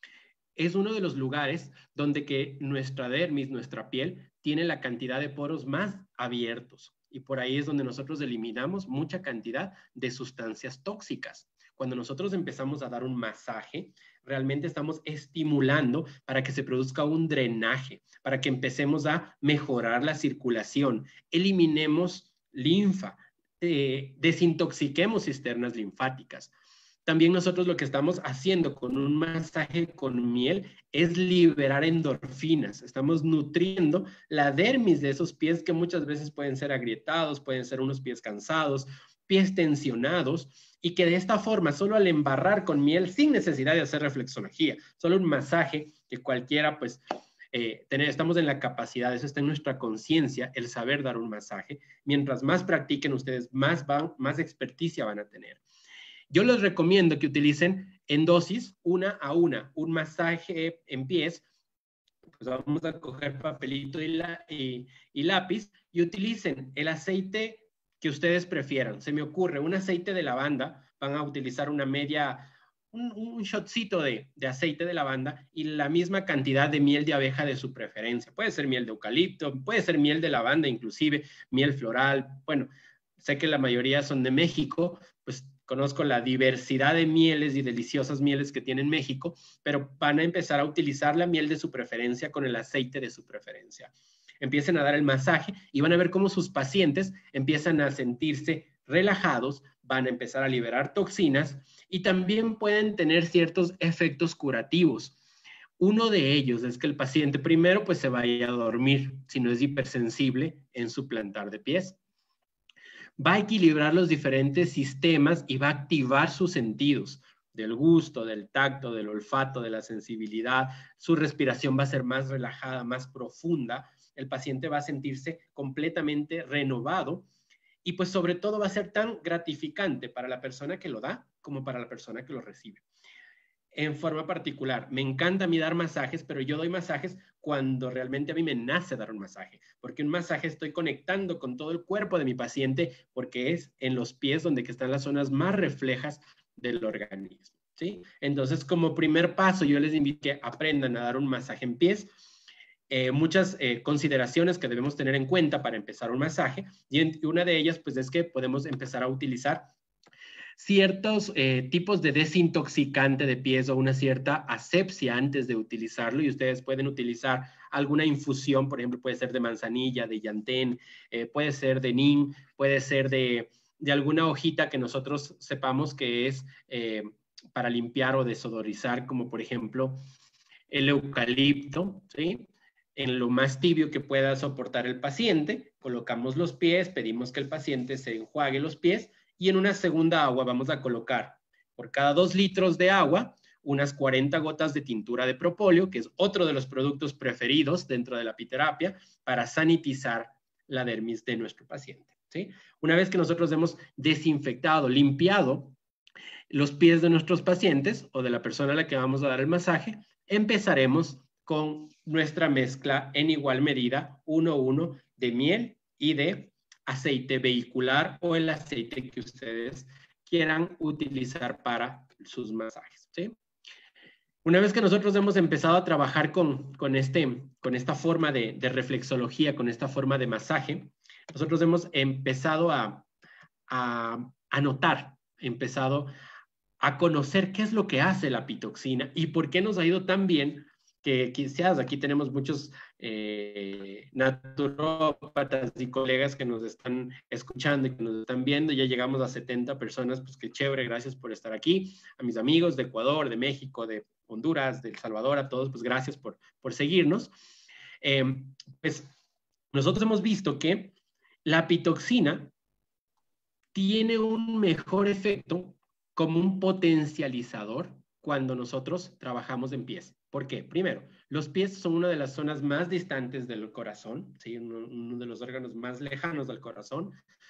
es uno de los lugares donde que nuestra dermis, nuestra piel, tiene la cantidad de poros más abiertos. Y por ahí es donde nosotros eliminamos mucha cantidad de sustancias tóxicas. Cuando nosotros empezamos a dar un masaje, realmente estamos estimulando para que se produzca un drenaje, para que empecemos a mejorar la circulación, eliminemos linfa, desintoxiquemos cisternas linfáticas. También nosotros lo que estamos haciendo con un masaje con miel es liberar endorfinas. Estamos nutriendo la dermis de esos pies que muchas veces pueden ser agrietados, pueden ser unos pies cansados, pies tensionados, y que de esta forma, solo al embarrar con miel, sin necesidad de hacer reflexología, solo un masaje que cualquiera, pues, estamos en la capacidad, eso está en nuestra conciencia, el saber dar un masaje. Mientras más practiquen ustedes, más experticia van a tener. Yo les recomiendo que utilicen en dosis 1 a 1 un masaje en pies. Pues vamos a coger papelito y lápiz y utilicen el aceite que ustedes prefieran. Se me ocurre un aceite de lavanda, van a utilizar un shotcito de aceite de lavanda y la misma cantidad de miel de abeja de su preferencia. Puede ser miel de eucalipto, puede ser miel de lavanda, inclusive miel floral. Bueno, sé que la mayoría son de México, pues conozco la diversidad de mieles y deliciosas mieles que tiene México, pero van a empezar a utilizar la miel de su preferencia con el aceite de su preferencia. Empiecen a dar el masaje y van a ver cómo sus pacientes empiezan a sentirse relajados, van a empezar a liberar toxinas y también pueden tener ciertos efectos curativos. Uno de ellos es que el paciente primero pues se vaya a dormir, si no es hipersensible, en su plantar de pies. Va a equilibrar los diferentes sistemas y va a activar sus sentidos del gusto, del tacto, del olfato, de la sensibilidad. Su respiración va a ser más relajada, más profunda. El paciente va a sentirse completamente renovado y pues sobre todo va a ser tan gratificante para la persona que lo da como para la persona que lo recibe. En forma particular, me encanta a mí dar masajes, pero yo doy masajes cuando realmente a mí me nace dar un masaje, porque un masaje estoy conectando con todo el cuerpo de mi paciente, porque es en los pies donde están las zonas más reflejas del organismo. ¿sí? Entonces, como primer paso, yo les invito a que aprendan a dar un masaje en pies. Muchas consideraciones que debemos tener en cuenta para empezar un masaje, y una de ellas, pues, es que podemos empezar a utilizar ciertos tipos de desintoxicante de pies o una cierta asepsia antes de utilizarlo, y ustedes pueden utilizar alguna infusión, por ejemplo, puede ser de manzanilla, de llantén, puede ser de nim, puede ser de alguna hojita que nosotros sepamos que es para limpiar o desodorizar, como por ejemplo el eucalipto, ¿sí? En lo más tibio que pueda soportar el paciente, colocamos los pies, pedimos que el paciente se enjuague los pies, y en una segunda agua vamos a colocar por cada 2 litros de agua unas 40 gotas de tintura de propóleo, que es otro de los productos preferidos dentro de la apiterapia para sanitizar la dermis de nuestro paciente, ¿sí? Una vez que nosotros hemos desinfectado, limpiado los pies de nuestros pacientes o de la persona a la que vamos a dar el masaje, empezaremos con nuestra mezcla en igual medida, 1:1, de miel y de aceite vehicular o el aceite que ustedes quieran utilizar para sus masajes, ¿sí? Una vez que nosotros hemos empezado a trabajar con esta forma de reflexología, con esta forma de masaje, nosotros hemos empezado a notar, empezado a conocer qué es lo que hace la pitoxina y por qué nos ha ido tan bien que quizás aquí tenemos muchos naturópatas y colegas que nos están escuchando y que nos están viendo. Ya llegamos a 70 personas, pues qué chévere, gracias por estar aquí. A mis amigos de Ecuador, de México, de Honduras, de El Salvador, a todos, pues gracias por seguirnos. Pues nosotros hemos visto que la pitoxina tiene un mejor efecto como un potencializador cuando nosotros trabajamos en pies. ¿Por qué? Primero, los pies son una de las zonas más distantes del corazón, ¿sí? Uno de los órganos más lejanos del corazón,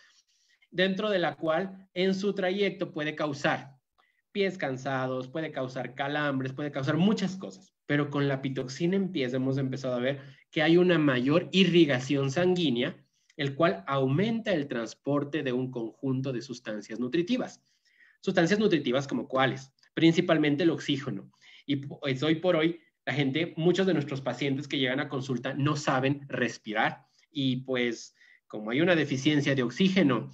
dentro de la cual en su trayecto puede causar pies cansados, puede causar calambres, puede causar muchas cosas. Pero con la pitoxina en pies hemos empezado a ver que hay una mayor irrigación sanguínea, el cual aumenta el transporte de un conjunto de sustancias nutritivas. Sustancias nutritivas como cuáles, principalmente el oxígeno. Y pues hoy por hoy, la gente, muchos de nuestros pacientes que llegan a consulta no saben respirar. Y pues, como hay una deficiencia de oxígeno,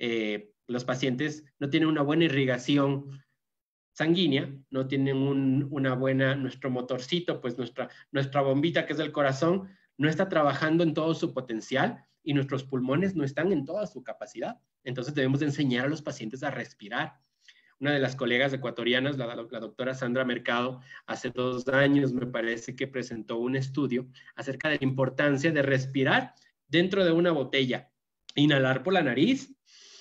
los pacientes no tienen una buena irrigación sanguínea, no tienen una buena, nuestro motorcito, pues nuestra bombita que es el corazón, no está trabajando en todo su potencial y nuestros pulmones no están en toda su capacidad. Entonces debemos enseñar a los pacientes a respirar. Una de las colegas ecuatorianas, la doctora Sandra Mercado, hace 2 años me parece que presentó un estudio acerca de la importancia de respirar dentro de una botella, inhalar por la nariz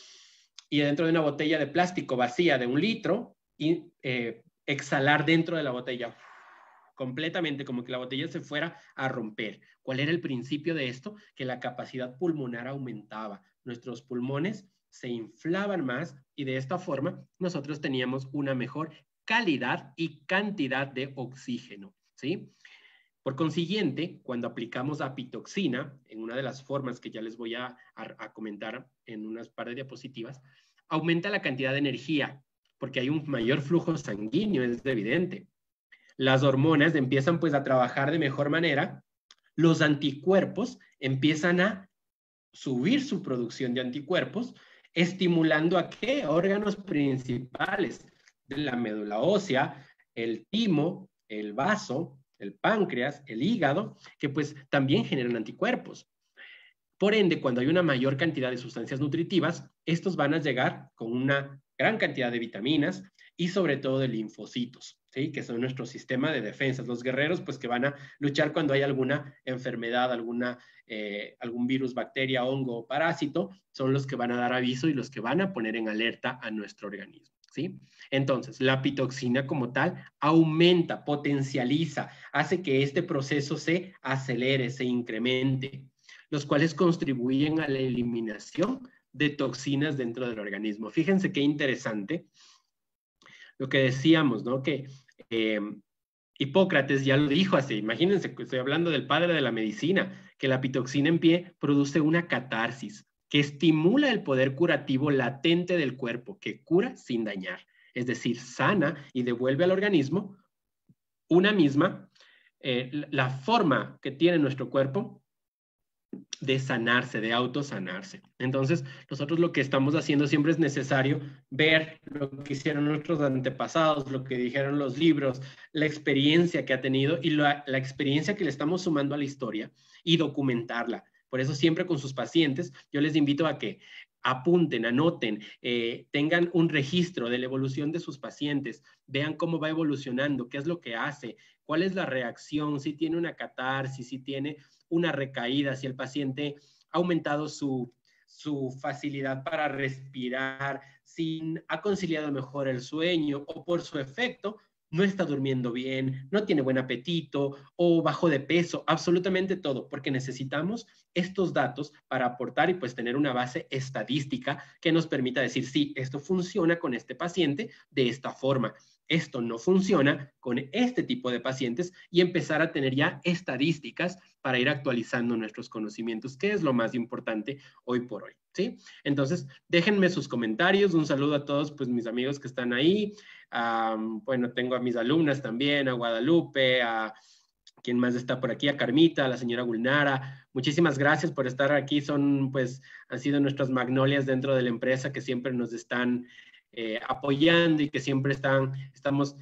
y dentro de una botella de plástico vacía de 1 litro y exhalar dentro de la botella completamente, como que la botella se fuera a romper. ¿Cuál era el principio de esto? Que la capacidad pulmonar aumentaba. Nuestros pulmones se inflaban más y de esta forma nosotros teníamos una mejor calidad y cantidad de oxígeno, ¿sí? Por consiguiente, cuando aplicamos apitoxina, en una de las formas que ya les voy a comentar en unas par de diapositivas, aumenta la cantidad de energía, porque hay un mayor flujo sanguíneo, es evidente. Las hormonas empiezan pues a trabajar de mejor manera, los anticuerpos empiezan a subir su producción de anticuerpos, estimulando a qué órganos principales de la médula ósea, el timo, el vaso, el páncreas, el hígado, que pues también generan anticuerpos. Por ende, cuando hay una mayor cantidad de sustancias nutritivas, estos van a llegar con una gran cantidad de vitaminas y sobre todo de linfocitos, ¿sí? Que son nuestro sistema de defensas, los guerreros pues que van a luchar cuando hay alguna enfermedad, algún virus, bacteria, hongo o parásito, son los que van a dar aviso y los que van a poner en alerta a nuestro organismo, ¿sí? Entonces, la pitoxina como tal aumenta, potencializa, hace que este proceso se acelere, se incremente, los cuales contribuyen a la eliminación de toxinas dentro del organismo. Fíjense qué interesante lo que decíamos, ¿no? Que Hipócrates ya lo dijo así, imagínense, estoy hablando del padre de la medicina, que la pitoxina en pie produce una catarsis que estimula el poder curativo latente del cuerpo, que cura sin dañar. es decir, sana y devuelve al organismo una misma, la forma que tiene nuestro cuerpo de sanarse, de autosanarse. Entonces, nosotros lo que estamos haciendo siempre es necesario ver lo que hicieron nuestros antepasados, lo que dijeron los libros, la experiencia que ha tenido y la experiencia que le estamos sumando a la historia y documentarla. Por eso siempre con sus pacientes yo les invito a que apunten, anoten, tengan un registro de la evolución de sus pacientes, vean cómo va evolucionando, qué es lo que hace, cuál es la reacción, si tiene una catarsis, si tiene una recaída, si el paciente ha aumentado su facilidad para respirar, si ha conciliado mejor el sueño o por su efecto no está durmiendo bien, no tiene buen apetito o bajó de peso, absolutamente todo, porque necesitamos estos datos para aportar y pues tener una base estadística que nos permita decir, sí, esto funciona con este paciente de esta forma, esto no funciona con este tipo de pacientes y empezar a tener ya estadísticas para ir actualizando nuestros conocimientos, que es lo más importante hoy por hoy, ¿sí? Entonces, déjenme sus comentarios, un saludo a todos pues mis amigos que están ahí, bueno, tengo a mis alumnas también, a Guadalupe, a quien más está por aquí, a Carmita, a la señora Gulnara. Muchísimas gracias por estar aquí. Han sido nuestras magnolias dentro de la empresa que siempre nos están apoyando y que siempre estamos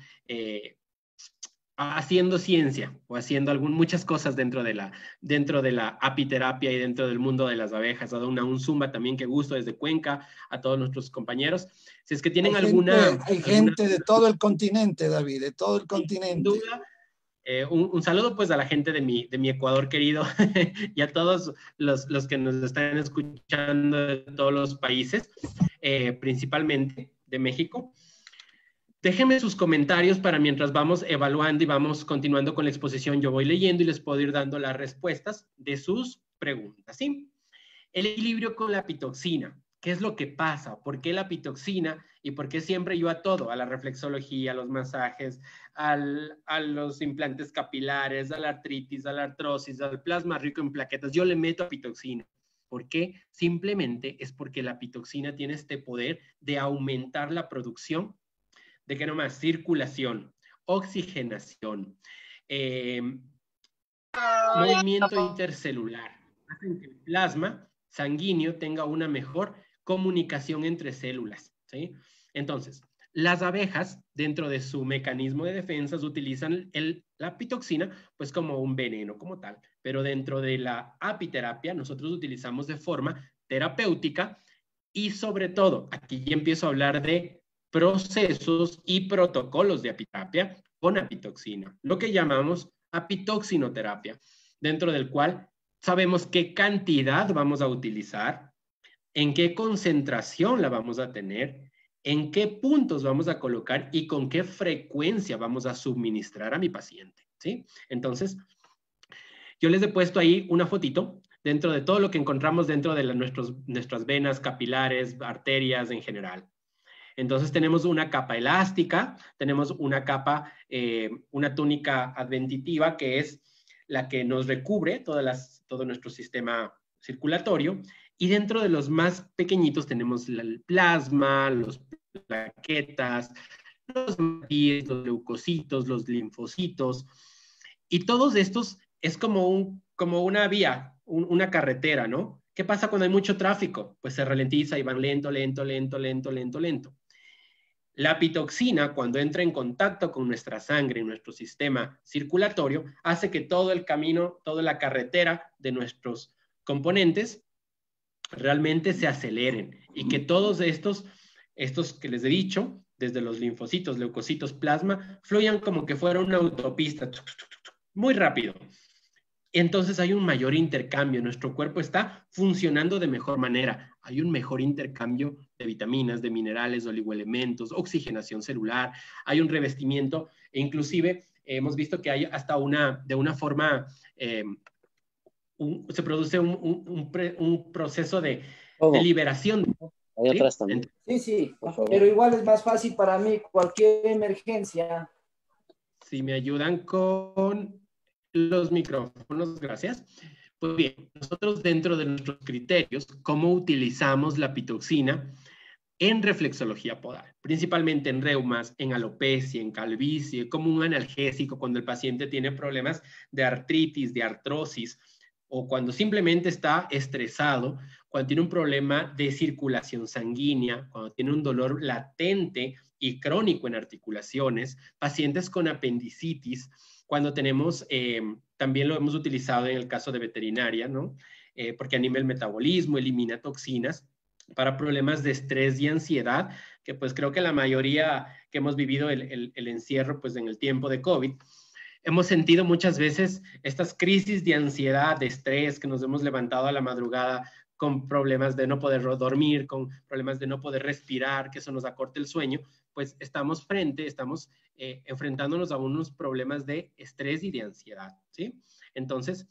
haciendo ciencia o haciendo muchas cosas dentro de la apiterapia y dentro del mundo de las abejas. A un Zumba también, que gusto, desde Cuenca, a todos nuestros compañeros. Si es que tienen hay gente de todo el continente, David, de todo el continente. Sin duda. Un saludo pues a la gente de mi Ecuador querido y a todos los que nos están escuchando de todos los países, principalmente de México. Déjenme sus comentarios para mientras vamos evaluando y vamos continuando con la exposición, yo voy leyendo y les puedo ir dando las respuestas de sus preguntas, ¿sí? El equilibrio con la pitoxina. ¿Qué es lo que pasa? ¿Por qué la pitoxina? ¿Y por qué siempre yo a todo? A la reflexología, a los masajes, a los implantes capilares, a la artritis, a la artrosis, al plasma rico en plaquetas. Yo le meto a pitoxina. ¿Por qué? Simplemente es porque la pitoxina tiene este poder de aumentar la producción de ¿qué nomás? Circulación, oxigenación, movimiento intercelular. Hacen que el plasma sanguíneo tenga una mejor comunicación entre células, ¿sí? Entonces, las abejas, dentro de su mecanismo de defensas, utilizan la pitoxina pues como un veneno como tal, pero dentro de la apiterapia nosotros utilizamos de forma terapéutica y sobre todo, aquí ya empiezo a hablar de procesos y protocolos de apiterapia con apitoxina, lo que llamamos apitoxinoterapia, dentro del cual sabemos qué cantidad vamos a utilizar, en qué concentración la vamos a tener, en qué puntos vamos a colocar y con qué frecuencia vamos a suministrar a mi paciente, ¿sí? Entonces, yo les he puesto ahí una fotito dentro de todo lo que encontramos dentro de nuestras venas capilares, arterias en general. Entonces tenemos una capa elástica, tenemos una capa, una túnica adventitiva, que es la que nos recubre todo nuestro sistema circulatorio, y dentro de los más pequeñitos tenemos el plasma, las plaquetas, los macrófagos, los leucocitos, los linfocitos, y todos estos es como una vía, una carretera, ¿no? ¿Qué pasa cuando hay mucho tráfico? Pues se ralentiza y van lento, lento, lento, lento, lento, lento. La pitoxina, cuando entra en contacto con nuestra sangre y nuestro sistema circulatorio, hace que todo el camino, toda la carretera de nuestros componentes realmente se aceleren y que todos estos que les he dicho, desde los linfocitos, leucocitos, plasma, fluyan como que fuera una autopista, muy rápido. Entonces hay un mayor intercambio, nuestro cuerpo está funcionando de mejor manera, hay un mejor intercambio de vitaminas, de minerales, de oligoelementos, oxigenación celular, hay un revestimiento, e inclusive hemos visto que hay hasta de una forma, se produce un proceso de liberación. Hay otras también. Sí, pero igual es más fácil para mí cualquier emergencia. Si me ayudan con los micrófonos, gracias. Pues bien, nosotros dentro de nuestros criterios, ¿cómo utilizamos la pitoxina? en reflexología podal, principalmente en reumas, en alopecia, en calvicie, como un analgésico cuando el paciente tiene problemas de artritis, de artrosis, o cuando simplemente está estresado, cuando tiene un problema de circulación sanguínea, cuando tiene un dolor latente y crónico en articulaciones, pacientes con apendicitis, cuando tenemos, también lo hemos utilizado en el caso de veterinaria, ¿no? Porque anima el metabolismo, elimina toxinas, para problemas de estrés y ansiedad, que pues creo que la mayoría que hemos vivido el encierro pues en el tiempo de COVID, hemos sentido muchas veces estas crisis de ansiedad, de estrés, que nos hemos levantado a la madrugada con problemas de no poder dormir, con problemas de no poder respirar, que eso nos acorte el sueño, pues estamos enfrentándonos a unos problemas de estrés y de ansiedad, ¿sí? Entonces,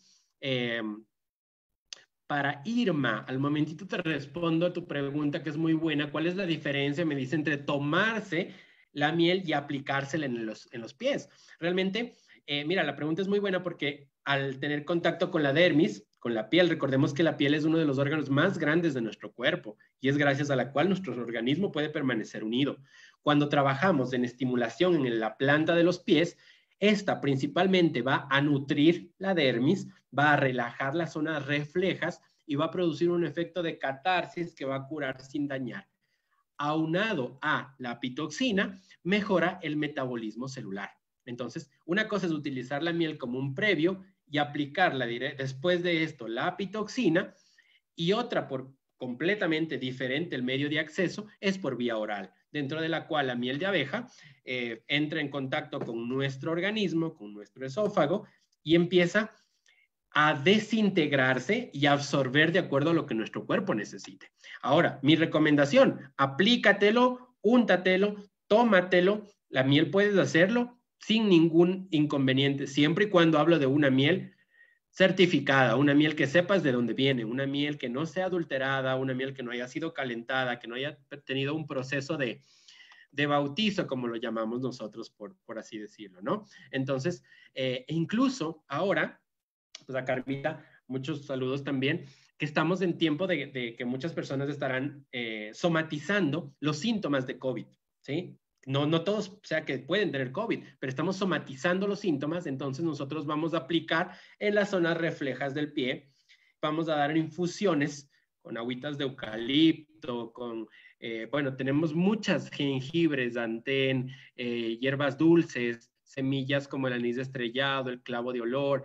para Irma, al momentito te respondo a tu pregunta, que es muy buena. ¿Cuál es la diferencia, me dice, entre tomarse la miel y aplicársela en los pies? Realmente, mira, la pregunta es muy buena porque al tener contacto con la dermis, con la piel, recordemos que la piel es uno de los órganos más grandes de nuestro cuerpo y es gracias a la cual nuestro organismo puede permanecer unido. Cuando trabajamos en estimulación en la planta de los pies, esta principalmente va a nutrir la dermis, va a relajar las zonas reflejas y va a producir un efecto de catarsis que va a curar sin dañar. Aunado a la apitoxina, mejora el metabolismo celular. Entonces, una cosa es utilizar la miel como un previo y aplicarla después de esto la apitoxina, y otra por completamente diferente, el medio de acceso, es por vía oral, dentro de la cual la miel de abeja entra en contacto con nuestro organismo, con nuestro esófago, y empieza a desintegrarse y a absorber de acuerdo a lo que nuestro cuerpo necesite. Ahora, mi recomendación, aplícatelo, úntatelo, tómatelo. La miel puedes hacerlo sin ningún inconveniente, siempre y cuando hablo de una miel certificada, una miel que sepas de dónde viene, una miel que no sea adulterada, una miel que no haya sido calentada, que no haya tenido un proceso de bautizo, como lo llamamos nosotros, por así decirlo, ¿no? Entonces, incluso ahora, pues a Carmita, muchos saludos también, que estamos en tiempo de que muchas personas estarán somatizando los síntomas de COVID, ¿sí? No todos, o sea, que pueden tener COVID, pero estamos somatizando los síntomas, entonces nosotros vamos a aplicar en las zonas reflejas del pie, vamos a dar infusiones con agüitas de eucalipto, bueno, tenemos muchas jengibres, dantén, hierbas dulces, semillas como el anís estrellado, el clavo de olor,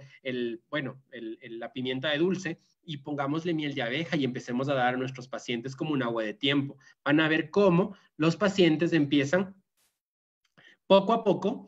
la pimienta de dulce, y pongámosle miel de abeja y empecemos a dar a nuestros pacientes como un agua de tiempo. Van a ver cómo los pacientes empiezan poco a poco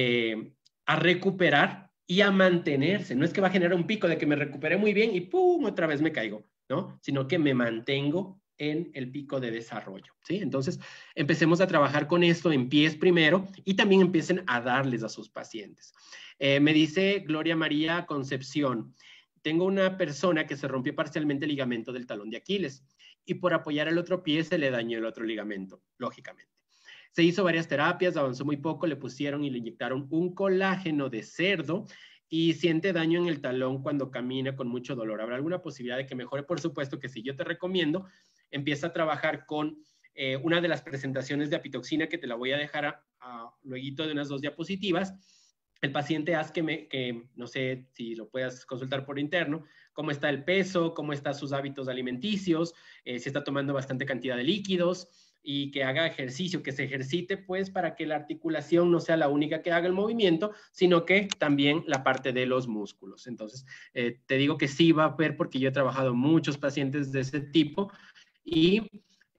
a recuperar y a mantenerse. No es que va a generar un pico de que me recuperé muy bien y ¡pum! Otra vez me caigo, ¿no? Sino que me mantengo en el pico de desarrollo, ¿sí? Entonces, empecemos a trabajar con esto en pies primero y también empiecen a darles a sus pacientes. Me dice Gloria María Concepción, tengo una persona que se rompió parcialmente el ligamento del talón de Aquiles y por apoyar el otro pie se le dañó el otro ligamento, lógicamente. Se hizo varias terapias, avanzó muy poco, le pusieron y le inyectaron un colágeno de cerdo y siente daño en el talón cuando camina con mucho dolor. ¿Habrá alguna posibilidad de que mejore? Por supuesto que sí. Yo te recomiendo, empieza a trabajar con una de las presentaciones de apitoxina que te la voy a dejar luego de unas 2 diapositivas. El paciente haz que no sé si lo puedas consultar por interno, cómo está el peso, cómo están sus hábitos alimenticios, si está tomando bastante cantidad de líquidos, y que haga ejercicio, que se ejercite pues para que la articulación no sea la única que haga el movimiento, sino que también la parte de los músculos. Entonces, te digo que sí va a haber, porque yo he trabajado muchos pacientes de ese tipo y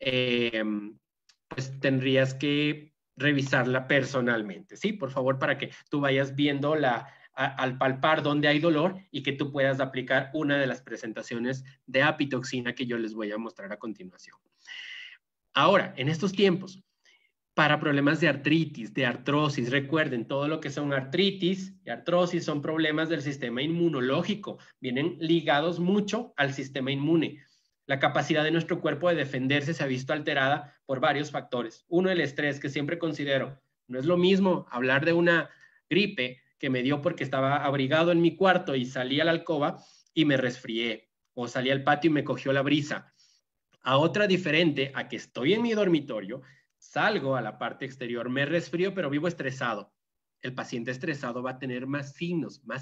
pues tendrías que revisarla personalmente, ¿sí? Por favor, para que tú vayas viendo al palpar dónde hay dolor y que tú puedas aplicar una de las presentaciones de apitoxina que yo les voy a mostrar a continuación. Ahora, en estos tiempos, para problemas de artritis, de artrosis, recuerden, todo lo que son artritis y artrosis son problemas del sistema inmunológico, vienen ligados mucho al sistema inmune. La capacidad de nuestro cuerpo de defenderse se ha visto alterada por varios factores. Uno, el estrés, que siempre considero, no es lo mismo hablar de una gripe que me dio porque estaba abrigado en mi cuarto y salí a la alcoba y me resfrié, o salí al patio y me cogió la brisa, A otra diferente a que estoy en mi dormitorio, salgo a la parte exterior, me resfrío, pero vivo estresado. El paciente estresado va a tener más signos, más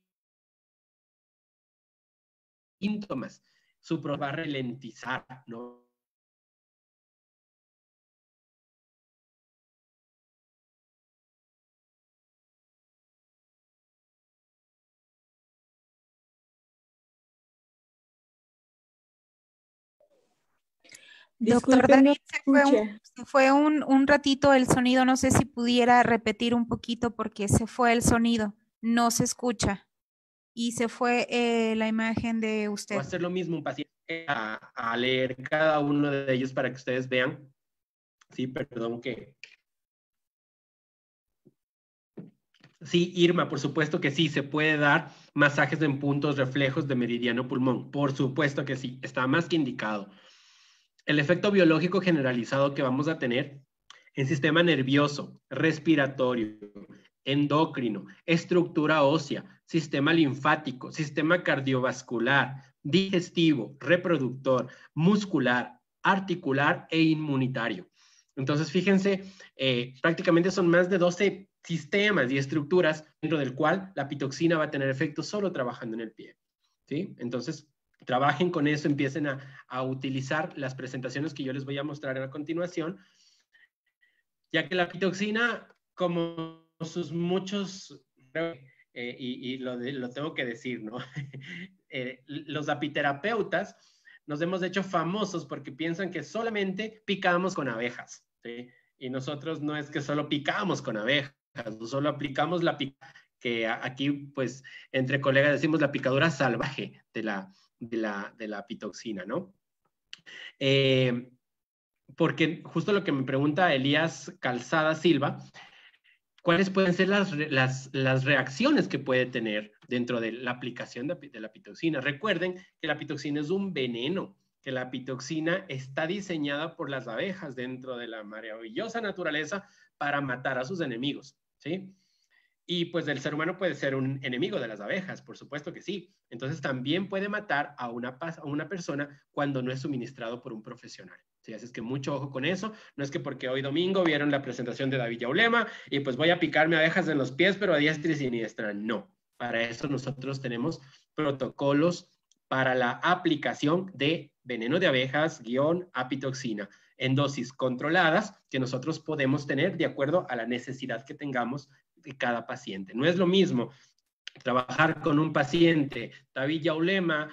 síntomas. Su va a ralentizar, ¿no? Doctor David, se fue un ratito el sonido, no sé si pudiera repetir un poquito porque se fue el sonido, no se escucha y se fue la imagen de usted. Va a hacer lo mismo un paciente a leer cada uno de ellos para que ustedes vean. Sí, perdón que... Sí, Irma, por supuesto que sí, se puede dar masajes en puntos reflejos de meridiano pulmón. Por supuesto que sí, está más que indicado. El efecto biológico generalizado que vamos a tener en sistema nervioso, respiratorio, endocrino, estructura ósea, sistema linfático, sistema cardiovascular, digestivo, reproductor, muscular, articular e inmunitario. Entonces, fíjense, prácticamente son más de 12 sistemas y estructuras dentro del cual la pitoxina va a tener efecto solo trabajando en el pie, ¿sí? Entonces, trabajen con eso, empiecen a utilizar las presentaciones que yo les voy a mostrar a continuación, ya que la pitoxina, como sus muchos, y lo tengo que decir, ¿no? Los apiterapeutas nos hemos hecho famosos porque piensan que solamente picamos con abejas, ¿sí? Y nosotros no es que solo picamos con abejas, no solo aplicamos la picadura, que aquí, pues, entre colegas decimos la picadura salvaje de la pitoxina, ¿no? Porque justo lo que me pregunta Elías Calzada Silva, ¿cuáles pueden ser las reacciones que puede tener dentro de la aplicación de la pitoxina? Recuerden que la pitoxina es un veneno, que la pitoxina está diseñada por las abejas dentro de la maravillosa naturaleza para matar a sus enemigos, ¿sí? Y pues el ser humano puede ser un enemigo de las abejas, por supuesto que sí. Entonces también puede matar a una persona cuando no es suministrado por un profesional. ¿Sí? Así es que mucho ojo con eso. No es que porque hoy domingo vieron la presentación de David Yaulema y pues voy a picarme abejas en los pies, pero a diestra y siniestra. No. Para eso nosotros tenemos protocolos para la aplicación de veneno de abejas / apitoxina en dosis controladas que nosotros podemos tener de acuerdo a la necesidad que tengamos de cada paciente. No es lo mismo trabajar con un paciente, David Yaulema,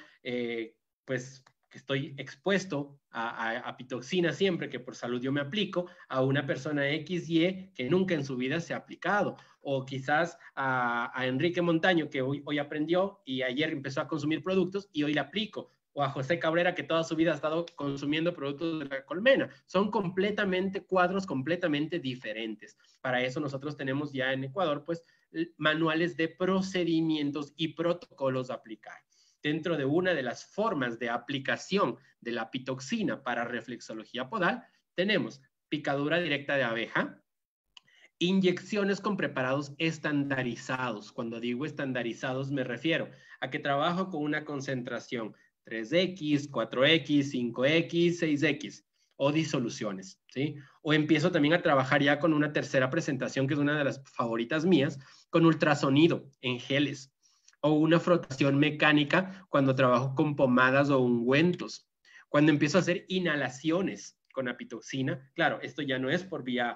pues que estoy expuesto a pitoxina siempre que por salud yo me aplico, a una persona XY que nunca en su vida se ha aplicado, o quizás a Enrique Montaño que hoy aprendió y ayer empezó a consumir productos y hoy le aplico, o a José Cabrera que toda su vida ha estado consumiendo productos de la colmena. Son cuadros completamente diferentes. Para eso nosotros tenemos ya en Ecuador pues manuales de procedimientos y protocolos a aplicar. Dentro de una de las formas de aplicación de la pitoxina para reflexología podal, tenemos picadura directa de abeja, inyecciones con preparados estandarizados. Cuando digo estandarizados me refiero a que trabajo con una concentración 3X, 4X, 5X, 6X o disoluciones, ¿sí? O empiezo también a trabajar ya con una tercera presentación que es una de las favoritas mías, con ultrasonido en geles o una frotación mecánica cuando trabajo con pomadas o ungüentos. Cuando empiezo a hacer inhalaciones con apitoxina, claro, esto ya no es por vía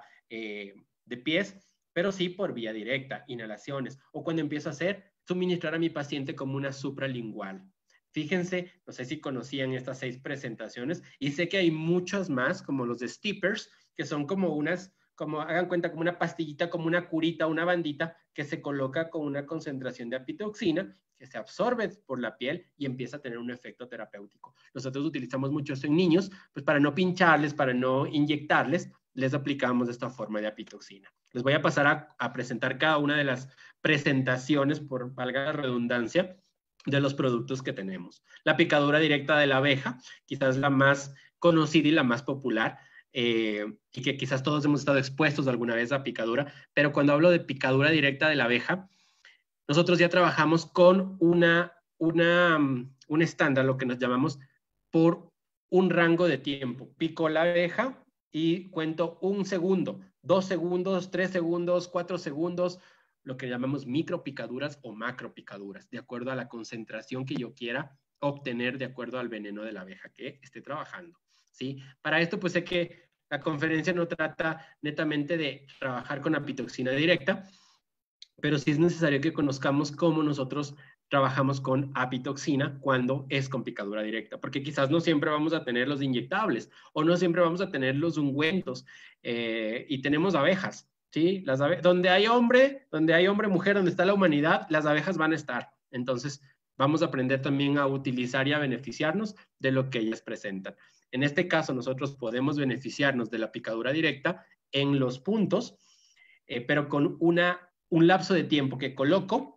de pies, pero sí por vía directa, inhalaciones. O cuando empiezo a suministrar a mi paciente como una supralingual. Fíjense, no sé si conocían estas 6 presentaciones y sé que hay muchas más, como los de Steppers, que son como hagan cuenta, como una pastillita, como una curita, una bandita que se coloca con una concentración de apitoxina que se absorbe por la piel y empieza a tener un efecto terapéutico. Nosotros utilizamos mucho esto en niños, pues para no pincharles, para no inyectarles, les aplicamos esta forma de apitoxina. Les voy a pasar a presentar cada una de las presentaciones, por valga la redundancia, de los productos que tenemos. La picadura directa de la abeja, quizás la más conocida y la más popular, y que quizás todos hemos estado expuestos alguna vez a picadura, pero cuando hablo de picadura directa de la abeja, nosotros ya trabajamos con un estándar, lo que nos llamamos por un rango de tiempo. Pico la abeja y cuento 1 segundo, 2 segundos, 3 segundos, 4 segundos, lo que llamamos micropicaduras o macropicaduras, de acuerdo a la concentración que yo quiera obtener de acuerdo al veneno de la abeja que esté trabajando, ¿sí? Para esto, pues sé que la conferencia no trata netamente de trabajar con apitoxina directa, pero sí es necesario que conozcamos cómo nosotros trabajamos con apitoxina cuando es con picadura directa, porque quizás no siempre vamos a tener los inyectables o no siempre vamos a tener los ungüentos y tenemos abejas, ¿sí? Donde hay hombre, mujer, donde está la humanidad, las abejas van a estar. Entonces, vamos a aprender también a utilizar y a beneficiarnos de lo que ellas presentan. En este caso, nosotros podemos beneficiarnos de la picadura directa en los puntos, pero con un lapso de tiempo que coloco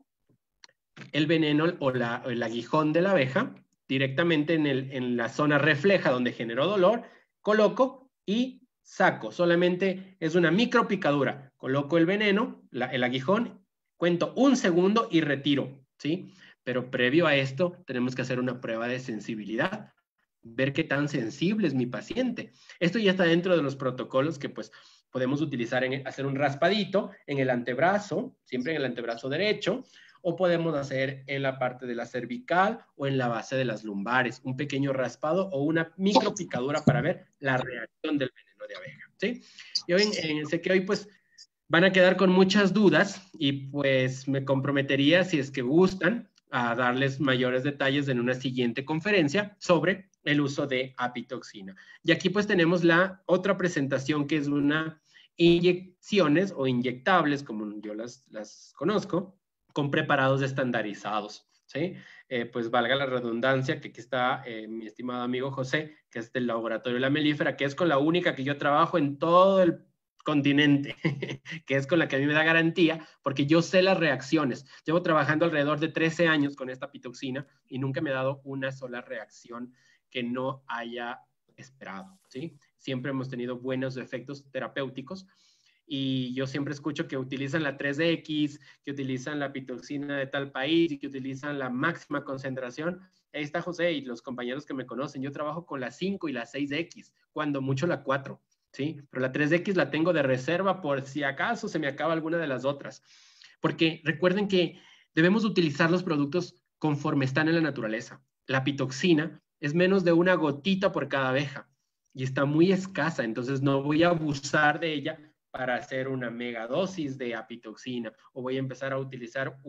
el veneno o el aguijón de la abeja directamente en la zona refleja donde generó dolor, coloco y saco. Solamente es una micro picadura. Coloco el veneno, el aguijón, cuento 1 segundo y retiro, ¿sí? Pero previo a esto tenemos que hacer una prueba de sensibilidad, ver qué tan sensible es mi paciente. Esto ya está dentro de los protocolos que pues podemos utilizar hacer un raspadito en el antebrazo, siempre en el antebrazo derecho, o podemos hacer en la parte de la cervical o en la base de las lumbares, un pequeño raspado o una micro picadura para ver la reacción del veneno de abeja, ¿sí? Y hoy, sé que hoy pues van a quedar con muchas dudas y pues me comprometería, si es que gustan, a darles mayores detalles en una siguiente conferencia sobre el uso de apitoxina. Y aquí pues tenemos la otra presentación que es una inyecciones o inyectables, como yo las conozco, con preparados estandarizados, ¿sí? Pues valga la redundancia que aquí está mi estimado amigo José, que es del laboratorio La Melífera, que es con la única que yo trabajo en todo el continente, que es con la que a mí me da garantía, porque yo sé las reacciones. Llevo trabajando alrededor de 13 años con esta pitoxina y nunca me ha dado una sola reacción que no haya esperado, ¿sí? Siempre hemos tenido buenos efectos terapéuticos y yo siempre escucho que utilizan la 3X, que utilizan la pitoxina de tal país y que utilizan la máxima concentración. Ahí está José y los compañeros que me conocen. Yo trabajo con la 5 y la 6X, cuando mucho la 4. ¿Sí? Pero la 3X la tengo de reserva por si acaso se me acaba alguna de las otras. Porque recuerden que debemos utilizar los productos conforme están en la naturaleza. La pitoxina es menos de una gotita por cada abeja y está muy escasa, entonces no voy a abusar de ella para hacer una megadosis de apitoxina o voy a empezar a utilizar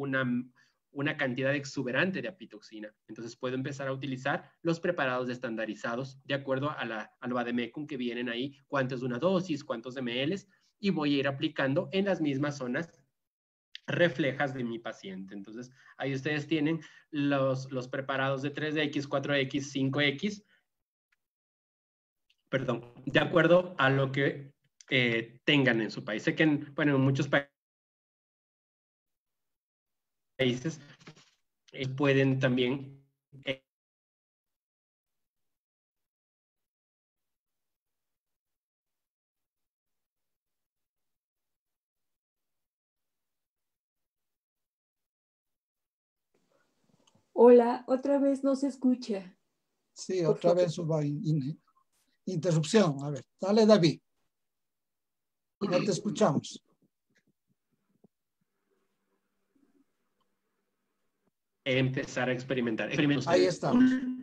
una cantidad exuberante de apitoxina. Entonces puedo empezar a utilizar los preparados estandarizados de acuerdo al vademecum que vienen ahí, cuánto es una dosis, cuántos ml, y voy a ir aplicando en las mismas zonas reflejas de mi paciente. Entonces ahí ustedes tienen los preparados de 3X, 4X, 5X, perdón, de acuerdo a lo que tengan en su país. Sé que en muchos países pueden también Hola, otra vez no se escucha. Sí, otra vez hubo interrupción. A ver, dale David. No te escuchamos. Empezar a experimentar. Ahí estamos.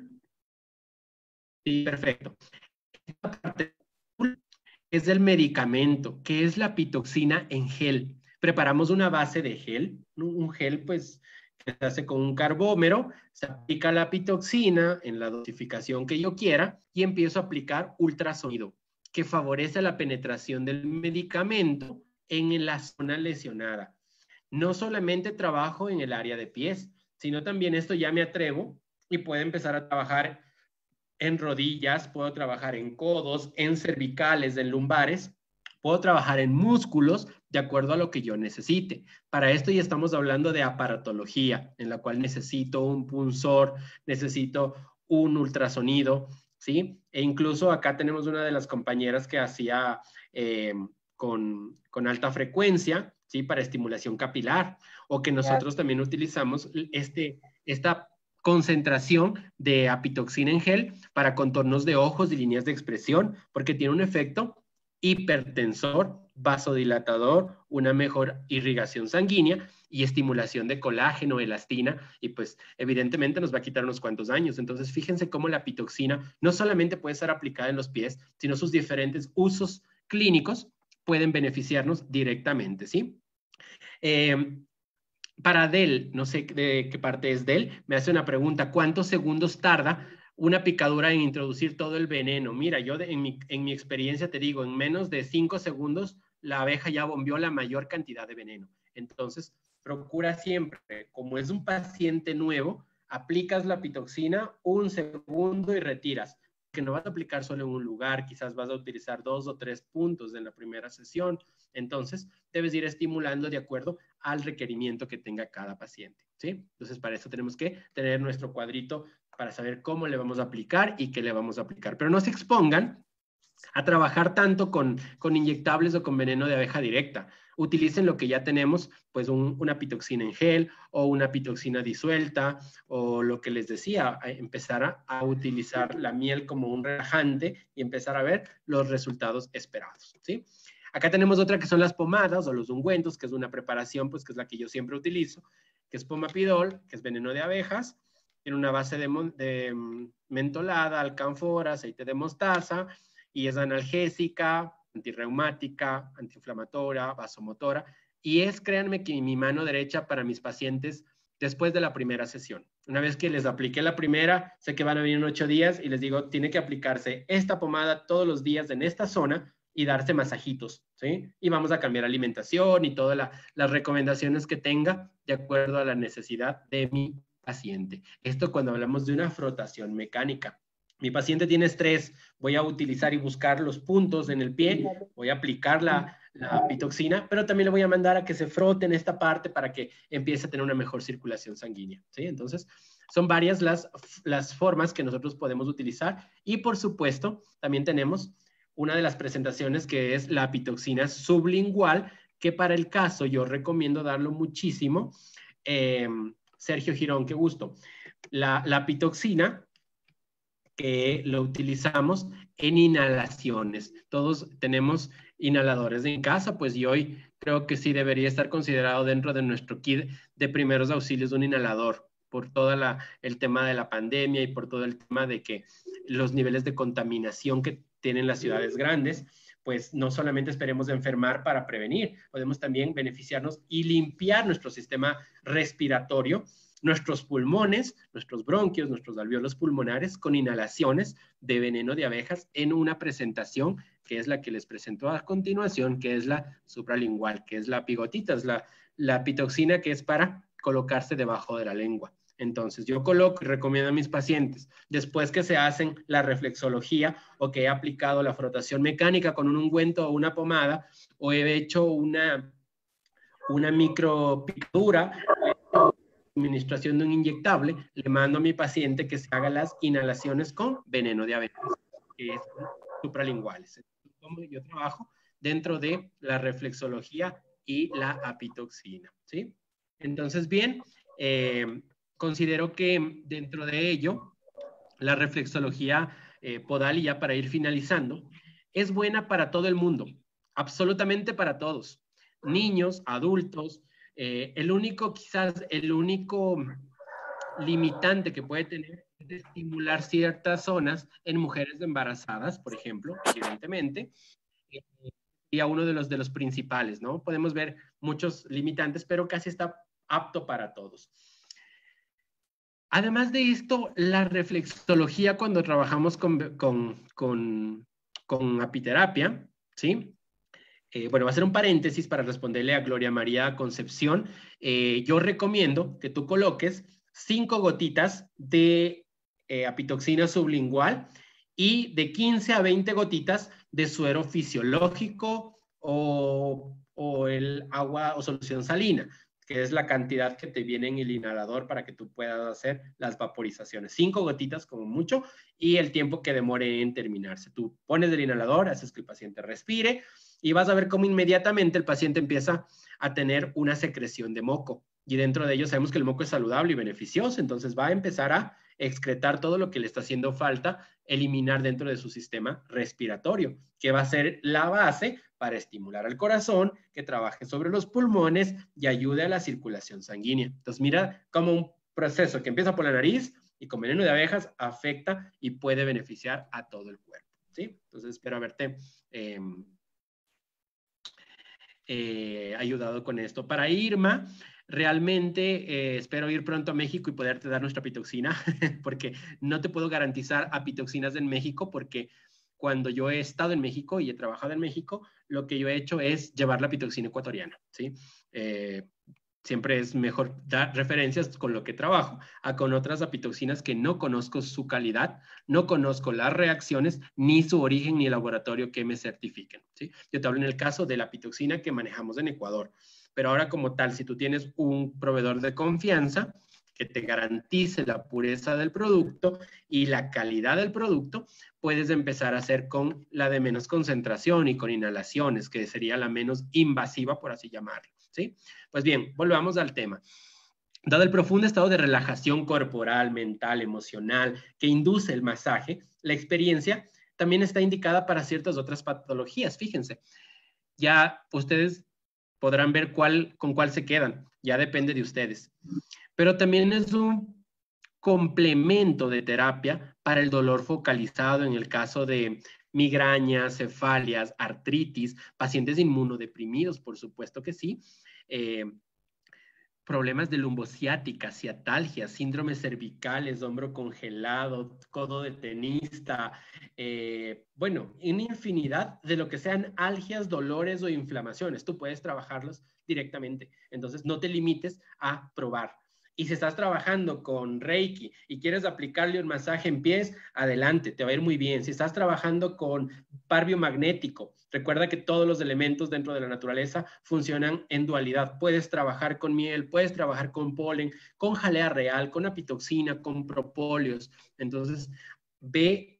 Sí, perfecto. Esta parte es del medicamento, que es la pitoxina en gel. Preparamos una base de gel, un gel pues que se hace con un carbómero, se aplica la pitoxina en la dosificación que yo quiera y empiezo a aplicar ultrasonido, que favorece la penetración del medicamento en la zona lesionada. No solamente trabajo en el área de pies, sino también esto ya me atrevo y puedo empezar a trabajar en rodillas, puedo trabajar en codos, en cervicales, en lumbares, puedo trabajar en músculos de acuerdo a lo que yo necesite. Para esto ya estamos hablando de aparatología, en la cual necesito un punzor, necesito un ultrasonido, ¿sí? E incluso acá tenemos una de las compañeras que hacía con alta frecuencia, ¿sí? Para estimulación capilar, o que nosotros también utilizamos esta concentración de apitoxina en gel para contornos de ojos y líneas de expresión, porque tiene un efecto hipertensor, vasodilatador, una mejor irrigación sanguínea y estimulación de colágeno, elastina, y pues evidentemente nos va a quitar unos cuantos años. Entonces fíjense cómo la apitoxina no solamente puede ser aplicada en los pies, sino sus diferentes usos clínicos pueden beneficiarnos directamente, ¿sí? Para Del, no sé de qué parte es Del, me hace una pregunta: ¿cuántos segundos tarda una picadura en introducir todo el veneno? Mira, yo en mi experiencia te digo, en menos de 5 segundos la abeja ya bombeó la mayor cantidad de veneno. Entonces, procura siempre, como es un paciente nuevo, aplicas la apitoxina 1 segundo y retiras, que no vas a aplicar solo en un lugar, quizás vas a utilizar 2 o 3 puntos en la primera sesión. Entonces, debes ir estimulando de acuerdo al requerimiento que tenga cada paciente, ¿sí? Entonces, para eso tenemos que tener nuestro cuadrito para saber cómo le vamos a aplicar y qué le vamos a aplicar. Pero no se expongan a trabajar tanto con inyectables o con veneno de abeja directa. Utilicen lo que ya tenemos, pues una pitoxina en gel o una pitoxina disuelta, o lo que les decía, empezar a utilizar la miel como un relajante y empezar a ver los resultados esperados, ¿sí? Acá tenemos otra que son las pomadas o los ungüentos, que es una preparación, pues que es la que yo siempre utilizo, que es pomapidol, que es veneno de abejas, tiene una base de mentolada, alcanfor, aceite de mostaza, y es analgésica, antirreumática, antiinflamatoria, vasomotora, y es, créanme, que mi mano derecha para mis pacientes después de la primera sesión. Una vez que les apliqué la primera, sé que van a venir en 8 días y les digo, tiene que aplicarse esta pomada todos los días en esta zona y darse masajitos, ¿sí? Y vamos a cambiar alimentación y todas las recomendaciones que tenga de acuerdo a la necesidad de mi paciente. Esto cuando hablamos de una frotación mecánica. Mi paciente tiene estrés, voy a utilizar y buscar los puntos en el pie, voy a aplicar la pitoxina, pero también le voy a mandar a que se frote en esta parte para que empiece a tener una mejor circulación sanguínea, ¿sí? Entonces, son varias las formas que nosotros podemos utilizar, y por supuesto, también tenemos una de las presentaciones que es la pitoxina sublingual, que para el caso yo recomiendo darlo muchísimo. Sergio Girón, qué gusto. La pitoxina, que lo utilizamos en inhalaciones. Todos tenemos inhaladores en casa, pues, y hoy creo que sí debería estar considerado dentro de nuestro kit de primeros auxilios un inhalador, por todo el tema de la pandemia y por todo el tema de que los niveles de contaminación que tienen las ciudades grandes, pues no solamente esperemos de enfermar para prevenir, podemos también beneficiarnos y limpiar nuestro sistema respiratorio, nuestros pulmones, nuestros bronquios, nuestros alvéolos pulmonares con inhalaciones de veneno de abejas en una presentación que es la que les presento a continuación, que es la supralingual, que es la pigotita, es la pitoxina que es para colocarse debajo de la lengua. Entonces, yo coloco y recomiendo a mis pacientes, después que se hacen la reflexología o que he aplicado la frotación mecánica con un ungüento o una pomada, o he hecho una micropicadura, administración de un inyectable, le mando a mi paciente que se haga las inhalaciones con veneno de abejas, que es supralinguales. Yo trabajo dentro de la reflexología y la apitoxina, ¿sí? Entonces, bien, considero que dentro de ello, la reflexología podal, y ya para ir finalizando, es buena para todo el mundo, absolutamente para todos, niños, adultos. El único limitante que puede tener es estimular ciertas zonas en mujeres embarazadas, por ejemplo, evidentemente, y a uno de los principales, ¿no? Podemos ver muchos limitantes, pero casi está apto para todos. Además de esto, la reflexología, cuando trabajamos con apiterapia, ¿sí? Bueno, va a ser un paréntesis para responderle a Gloria María Concepción. Yo recomiendo que tú coloques 5 gotitas de apitoxina sublingual y de 15 a 20 gotitas de suero fisiológico o el agua o solución salina, que es la cantidad que te viene en el inhalador para que tú puedas hacer las vaporizaciones. 5 gotitas como mucho, y el tiempo que demore en terminarse. Tú pones el inhalador, haces que el paciente respire, y vas a ver cómo inmediatamente el paciente empieza a tener una secreción de moco. y dentro de ello sabemos que el moco es saludable y beneficioso, entonces va a empezar a excretar todo lo que le está haciendo falta eliminar dentro de su sistema respiratorio, que va a ser la base para estimular al corazón, que trabaje sobre los pulmones y ayude a la circulación sanguínea. Entonces mira cómo un proceso que empieza por la nariz y con veneno de abejas afecta y puede beneficiar a todo el cuerpo, ¿sí? Entonces espero haberte ayudado con esto. Para Irma, realmente espero ir pronto a México y poderte dar nuestra apitoxina, porque no te puedo garantizar apitoxinas en México, porque cuando yo he estado en México y he trabajado en México, lo que yo he hecho es llevar la apitoxina ecuatoriana, ¿sí? Siempre es mejor dar referencias con lo que trabajo, a con otras apitoxinas que no conozco su calidad, no conozco las reacciones, ni su origen, ni el laboratorio que me certifiquen, ¿sí? Yo te hablo en el caso de la apitoxina que manejamos en Ecuador. Pero ahora como tal, si tú tienes un proveedor de confianza que te garantice la pureza del producto y la calidad del producto, puedes empezar a hacer con la de menos concentración y con inhalaciones, que sería la menos invasiva, por así llamarlo, ¿sí? Pues bien, volvamos al tema. Dado el profundo estado de relajación corporal, mental, emocional que induce el masaje, la experiencia también está indicada para ciertas otras patologías. Fíjense, ya ustedes podrán ver con cuál se quedan, ya depende de ustedes. Pero también es un complemento de terapia para el dolor focalizado en el caso de migrañas, cefalias, artritis, pacientes inmunodeprimidos, por supuesto que sí, problemas de lumbociática, ciatalgia, síndromes cervicales, hombro congelado, codo de tenista, bueno, una infinidad de lo que sean algias, dolores o inflamaciones. Tú puedes trabajarlos directamente. Entonces, no te limites a probar. Y si estás trabajando con Reiki y quieres aplicarle un masaje en pies, adelante, te va a ir muy bien. Si estás trabajando con par biomagnético, recuerda que todos los elementos dentro de la naturaleza funcionan en dualidad. Puedes trabajar con miel, puedes trabajar con polen, con jalea real, con apitoxina, con propóleos. Entonces, ve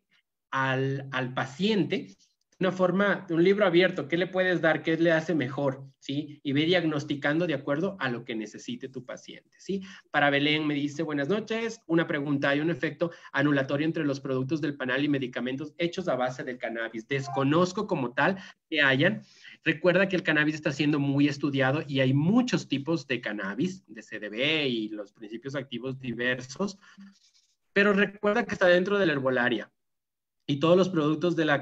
al paciente una forma, un libro abierto, ¿qué le puedes dar? ¿Qué le hace mejor? ¿Sí? Y ve diagnosticando de acuerdo a lo que necesite tu paciente, ¿sí? Para Belén me dice, buenas noches, una pregunta, ¿hay un efecto anulatorio entre los productos del panal y medicamentos hechos a base del cannabis? Desconozco como tal que hayan. Recuerda que el cannabis está siendo muy estudiado y hay muchos tipos de cannabis, de CBD y los principios activos diversos, pero recuerda que está dentro de la herbolaria. Y todos los productos de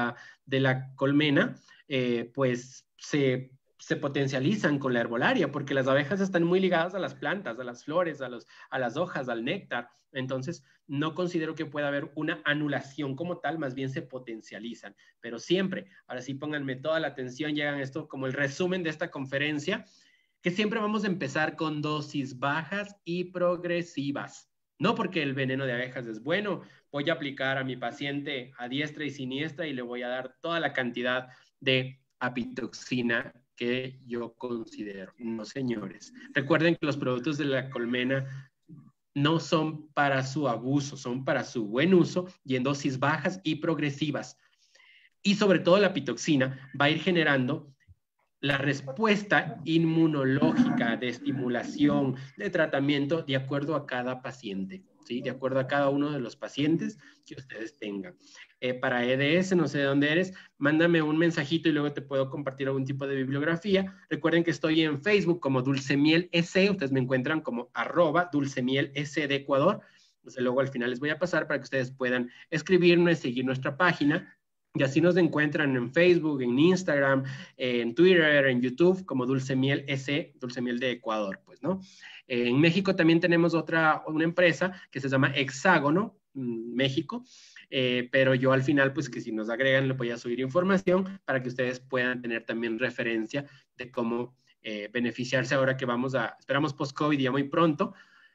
la colmena, pues se potencializan con la herbolaria, porque las abejas están muy ligadas a las plantas, a las flores, a las hojas, al néctar. Entonces, no considero que pueda haber una anulación como tal, más bien se potencializan. Pero siempre, ahora sí pónganme toda la atención, llegan esto como el resumen de esta conferencia, que siempre vamos a empezar con dosis bajas y progresivas. No porque el veneno de abejas es bueno, voy a aplicar a mi paciente a diestra y siniestra y le voy a dar toda la cantidad de apitoxina que yo considero. No, señores. Recuerden que los productos de la colmena no son para su abuso, son para su buen uso y en dosis bajas y progresivas. Y sobre todo la apitoxina va a ir generando la respuesta inmunológica de estimulación, de tratamiento, de acuerdo a cada paciente, ¿sí? De acuerdo a cada uno de los pacientes que ustedes tengan. Para EDS, no sé de dónde eres, mándame un mensajito y luego te puedo compartir algún tipo de bibliografía. Recuerden que estoy en Facebook como Dulcemiel S, ustedes me encuentran como @dulcemiels de Ecuador. Entonces luego al final les voy a pasar para que ustedes puedan escribirnos, seguir nuestra página. Y así nos encuentran en Facebook, en Instagram, en Twitter, en YouTube, como Dulcemiel S, Dulcemiel de Ecuador, pues, ¿no? En México también tenemos una empresa que se llama Hexágono, México, pero yo al final, pues, que si nos agregan, le voy a subir información para que ustedes puedan tener también referencia de cómo beneficiarse ahora que esperamos post-COVID ya muy pronto,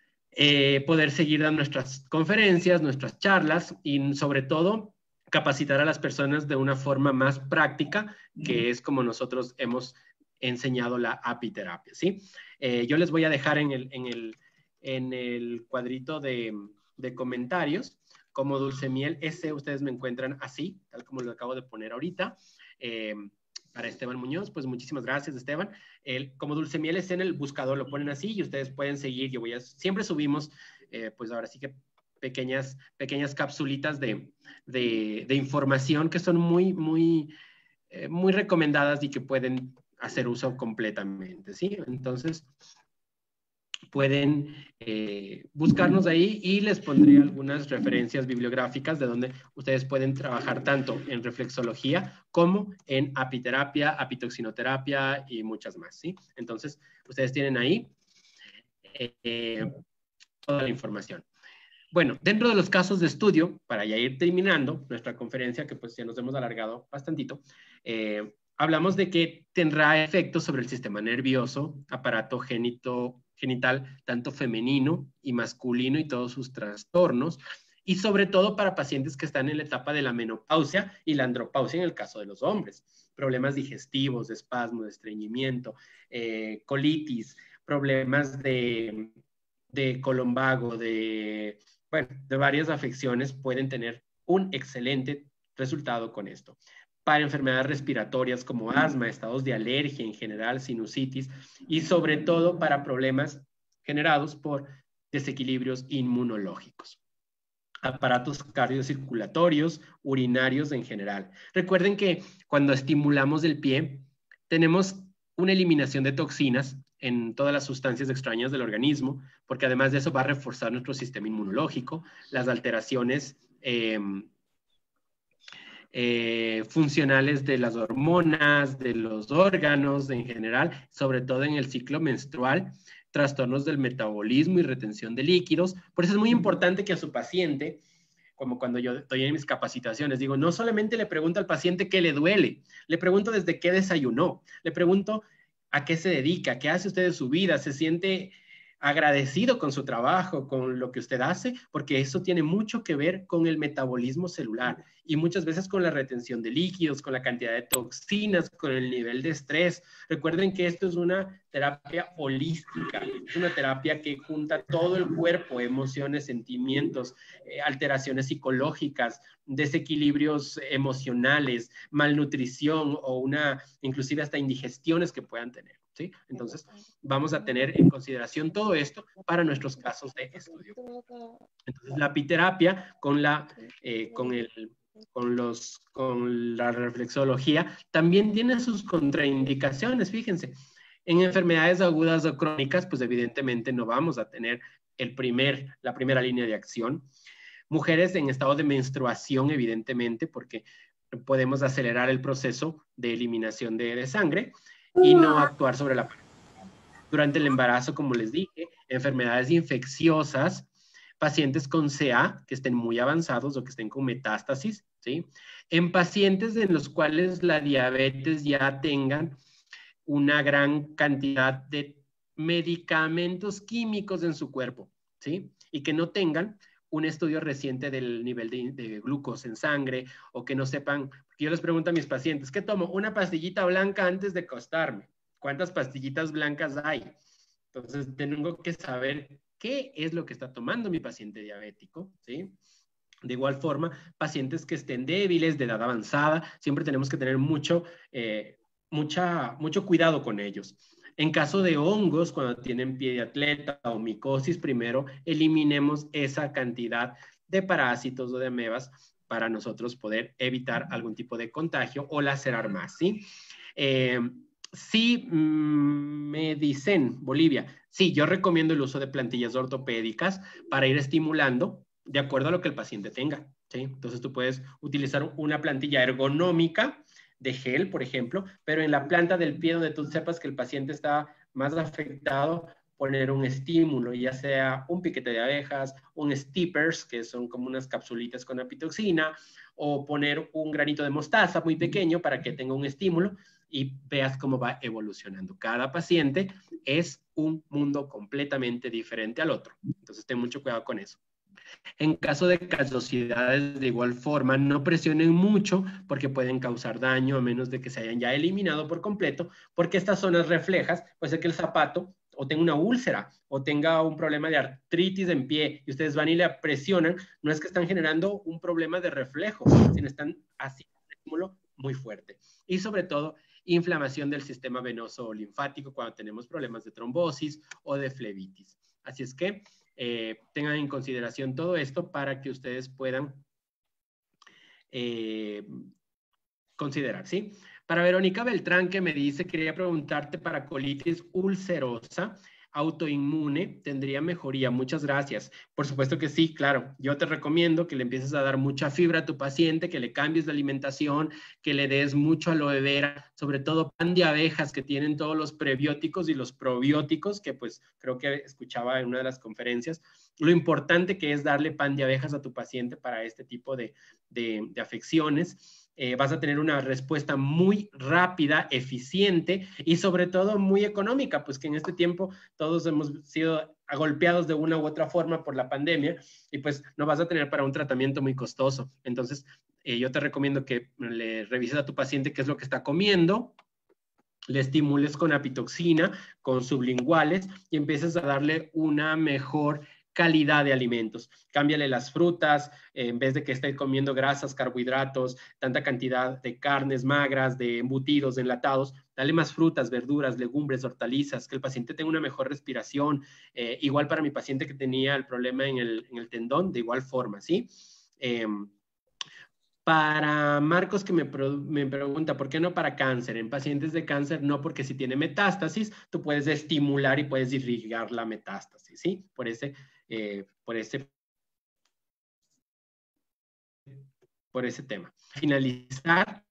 poder seguir dando nuestras conferencias, nuestras charlas y sobre todo capacitar a las personas de una forma más práctica, que es como nosotros hemos enseñado la apiterapia, ¿sí? Yo les voy a dejar en el cuadrito de comentarios, como Dulcemiel S, ustedes me encuentran así, tal como lo acabo de poner ahorita. para Esteban Muñoz. Pues muchísimas gracias, Esteban. Como Dulce Miel está en el buscador, lo ponen así y ustedes pueden seguir. Siempre subimos, pues ahora sí que pequeñas capsulitas de información que son muy recomendadas y que pueden hacer uso completamente, ¿sí? Entonces, pueden buscarnos ahí y les pondré algunas referencias bibliográficas de donde ustedes pueden trabajar tanto en reflexología como en apiterapia, apitoxinoterapia y muchas más, ¿sí? Entonces, ustedes tienen ahí toda la información. Bueno, dentro de los casos de estudio, para ya ir terminando nuestra conferencia, que pues ya nos hemos alargado bastantito, hablamos de que tendrá efectos sobre el sistema nervioso, aparato genital, tanto femenino y masculino y todos sus trastornos, y sobre todo para pacientes que están en la etapa de la menopausia y la andropausia en el caso de los hombres. Problemas digestivos, de espasmo, de estreñimiento, colitis, problemas de columbago, de varias afecciones pueden tener un excelente resultado con esto. Para enfermedades respiratorias como asma, estados de alergia en general, sinusitis, y sobre todo para problemas generados por desequilibrios inmunológicos. Aparatos cardiocirculatorios, urinarios en general. Recuerden que cuando estimulamos el pie, tenemos una eliminación de toxinas en todas las sustancias extrañas del organismo, porque además de eso va a reforzar nuestro sistema inmunológico, las alteraciones funcionales de las hormonas, de los órganos en general, sobre todo en el ciclo menstrual, trastornos del metabolismo y retención de líquidos. Por eso es muy importante que a su paciente, como cuando yo estoy en mis capacitaciones, digo, no solamente le pregunto al paciente qué le duele, le pregunto desde qué desayunó, le pregunto a qué se dedica, qué hace usted de su vida, se siente agradecido con su trabajo, con lo que usted hace, porque eso tiene mucho que ver con el metabolismo celular y muchas veces con la retención de líquidos, con la cantidad de toxinas, con el nivel de estrés. Recuerden que esto es una terapia holística, es una terapia que junta todo el cuerpo, emociones, sentimientos, alteraciones psicológicas, desequilibrios emocionales, malnutrición o inclusive hasta indigestiones que puedan tener. ¿Sí? Entonces, vamos a tener en consideración todo esto para nuestros casos de estudio. Entonces, la apiterapia con la reflexología también tiene sus contraindicaciones, fíjense. En enfermedades agudas o crónicas, pues evidentemente no vamos a tener la primera línea de acción. Mujeres en estado de menstruación, evidentemente, porque podemos acelerar el proceso de eliminación de sangre y no actuar sobre la pared. Durante el embarazo, como les dije, enfermedades infecciosas, pacientes con CA que estén muy avanzados o que estén con metástasis, ¿sí? En pacientes en los cuales la diabetes ya tengan una gran cantidad de medicamentos químicos en su cuerpo, ¿sí? Y que no tengan un estudio reciente del nivel de glucosa en sangre o que no sepan. Yo les pregunto a mis pacientes, ¿qué tomo? Una pastillita blanca antes de acostarme. ¿Cuántas pastillitas blancas hay? Entonces, tengo que saber qué es lo que está tomando mi paciente diabético, ¿sí? De igual forma, pacientes que estén débiles, de edad avanzada, siempre tenemos que tener mucho cuidado con ellos. En caso de hongos, cuando tienen pie de atleta o micosis, primero eliminemos esa cantidad de parásitos o de amebas para nosotros poder evitar algún tipo de contagio o lacerar más, ¿sí? Sí, me dicen, Bolivia, sí, yo recomiendo el uso de plantillas ortopédicas para ir estimulando de acuerdo a lo que el paciente tenga, ¿sí? Entonces tú puedes utilizar una plantilla ergonómica de gel, por ejemplo, pero en la planta del pie donde tú sepas que el paciente está más afectado, poner un estímulo, ya sea un piquete de abejas, un steppers, que son como unas capsulitas con apitoxina, o poner un granito de mostaza muy pequeño para que tenga un estímulo y veas cómo va evolucionando. Cada paciente es un mundo completamente diferente al otro. Entonces, ten mucho cuidado con eso. En caso de callosidades, de igual forma, no presionen mucho porque pueden causar daño a menos de que se hayan ya eliminado por completo, porque estas zonas reflejas, puede ser que el zapato o tenga una úlcera o tenga un problema de artritis en pie y ustedes van y le presionan, no es que están generando un problema de reflejo, sino están haciendo un estímulo muy fuerte. Y sobre todo, inflamación del sistema venoso o linfático cuando tenemos problemas de trombosis o de flebitis. Así es que tengan en consideración todo esto para que ustedes puedan considerar, ¿sí? Para Verónica Beltrán, que me dice, quería preguntarte para colitis ulcerosa autoinmune, ¿tendría mejoría? Muchas gracias. Por supuesto que sí, claro. Yo te recomiendo que le empieces a dar mucha fibra a tu paciente, que le cambies de alimentación, que le des mucho aloe vera, sobre todo pan de abejas, que tienen todos los prebióticos y los probióticos, que pues creo que escuchaba en una de las conferencias. Lo importante que es darle pan de abejas a tu paciente para este tipo de afecciones. Vas a tener una respuesta muy rápida, eficiente y sobre todo muy económica, pues que en este tiempo todos hemos sido golpeados de una u otra forma por la pandemia y pues no vas a tener para un tratamiento muy costoso. Entonces, yo te recomiendo que le revises a tu paciente qué es lo que está comiendo, le estimules con apitoxina, con sublinguales y empieces a darle una mejor calidad de alimentos. Cámbiale las frutas, en vez de que esté comiendo grasas, carbohidratos, tanta cantidad de carnes magras, de embutidos, de enlatados, dale más frutas, verduras, legumbres, hortalizas, que el paciente tenga una mejor respiración. Igual para mi paciente que tenía el problema en el tendón, de igual forma, ¿sí? Para Marcos, que me pregunta, ¿por qué no para cáncer? En pacientes de cáncer, no, porque si tiene metástasis, tú puedes estimular y puedes irrigar la metástasis, ¿sí? Por ese tema. Finalizar.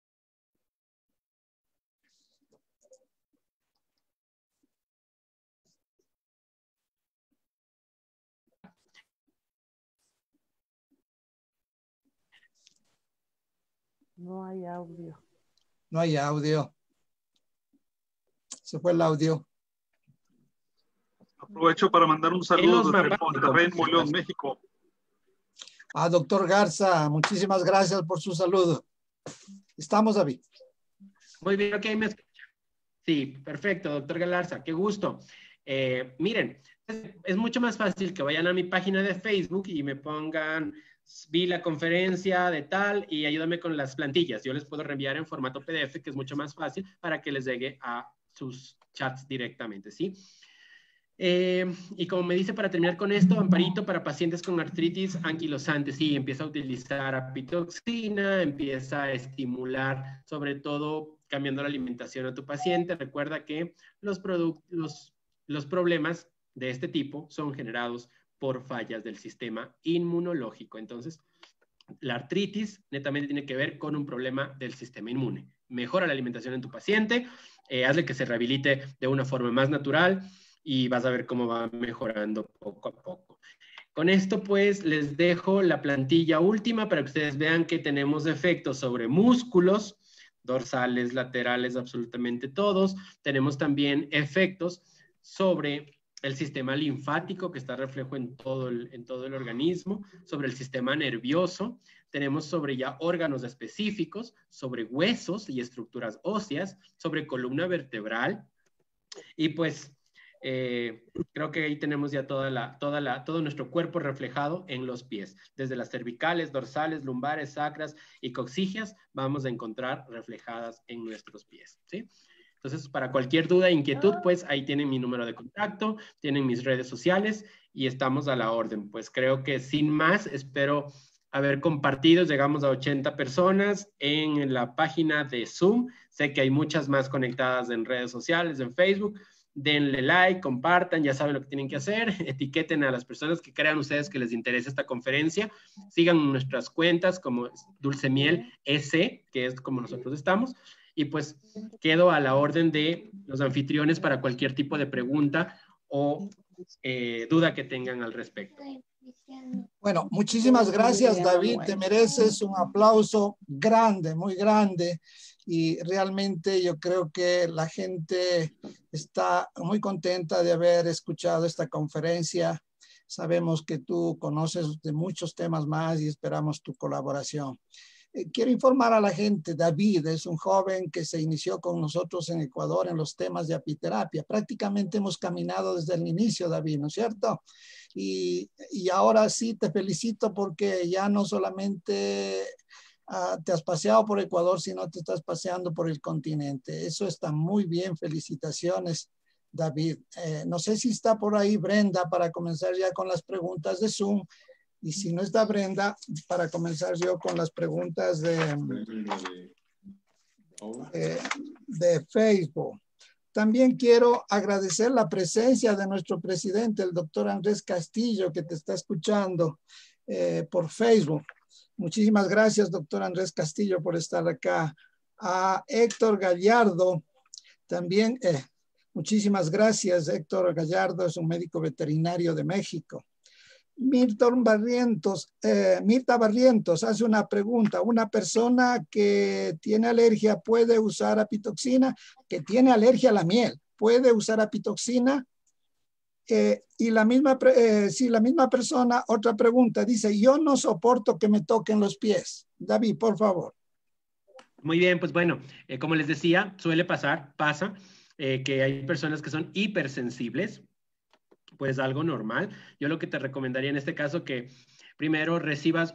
No hay audio. No hay audio. Se fue el audio. Aprovecho para mandar un saludo desde Monterrey, León, México. Ah, doctor Garza, muchísimas gracias por su saludo. Estamos, David. Muy bien, ok, me escucha. Sí, perfecto, doctor Galarza, qué gusto. Miren, es mucho más fácil que vayan a mi página de Facebook y me pongan, vi la conferencia de tal y ayúdame con las plantillas. Yo les puedo reenviar en formato PDF, que es mucho más fácil para que les llegue a sus chats directamente, ¿sí? Y como me dice, para terminar con esto, Amparito, para pacientes con artritis anquilosante, sí, empieza a utilizar apitoxina, empieza a estimular, sobre todo cambiando la alimentación a tu paciente. Recuerda que los problemas de este tipo son generados por fallas del sistema inmunológico. Entonces, la artritis netamente tiene que ver con un problema del sistema inmune. Mejora la alimentación en tu paciente, hazle que se rehabilite de una forma más natural y vas a ver cómo va mejorando poco a poco. Con esto, pues, les dejo la plantilla última para que ustedes vean que tenemos efectos sobre músculos, dorsales, laterales, absolutamente todos. Tenemos también efectos sobre el sistema linfático, que está reflejo en todo el organismo, sobre el sistema nervioso. Tenemos sobre ya órganos específicos, sobre huesos y estructuras óseas, sobre columna vertebral. Y pues creo que ahí tenemos ya todo nuestro cuerpo reflejado en los pies. Desde las cervicales, dorsales, lumbares, sacras y coxígeas vamos a encontrar reflejadas en nuestros pies, ¿sí? Entonces, para cualquier duda e inquietud, pues ahí tienen mi número de contacto, tienen mis redes sociales y estamos a la orden. Pues creo que sin más, espero haber compartido, llegamos a 80 personas en la página de Zoom. Sé que hay muchas más conectadas en redes sociales, en Facebook. Denle like, compartan, ya saben lo que tienen que hacer, etiqueten a las personas que crean ustedes que les interese esta conferencia, sigan nuestras cuentas como Dulce Miel S, que es como nosotros estamos, y pues quedo a la orden de los anfitriones para cualquier tipo de pregunta o duda que tengan al respecto. Bueno, muchísimas gracias, David, te mereces un aplauso grande, muy grande. Y realmente yo creo que la gente está muy contenta de haber escuchado esta conferencia. Sabemos que tú conoces de muchos temas más y esperamos tu colaboración. Quiero informar a la gente, David es un joven que se inició con nosotros en Ecuador en los temas de apiterapia. Prácticamente hemos caminado desde el inicio, David, ¿no es cierto? Y ahora sí te felicito porque ya no solamente te has paseado por Ecuador, sino te estás paseando por el continente. Eso está muy bien. Felicitaciones, David. No sé si está por ahí Brenda para comenzar ya con las preguntas de Zoom. Y si no está Brenda, para comenzar yo con las preguntas de Facebook. También quiero agradecer la presencia de nuestro presidente, el doctor Andrés Castillo, que te está escuchando por Facebook. Muchísimas gracias, doctor Andrés Castillo, por estar acá. A Héctor Gallardo, también muchísimas gracias. Héctor Gallardo es un médico veterinario de México. Mirta Barrientos hace una pregunta. ¿Una persona que tiene alergia puede usar apitoxina? Que tiene alergia a la miel, ¿puede usar apitoxina? Y la misma persona, otra pregunta, dice, yo no soporto que me toquen los pies. David, por favor. Muy bien, pues bueno, como les decía, pasa que hay personas que son hipersensibles. Pues algo normal. Yo lo que te recomendaría en este caso que primero recibas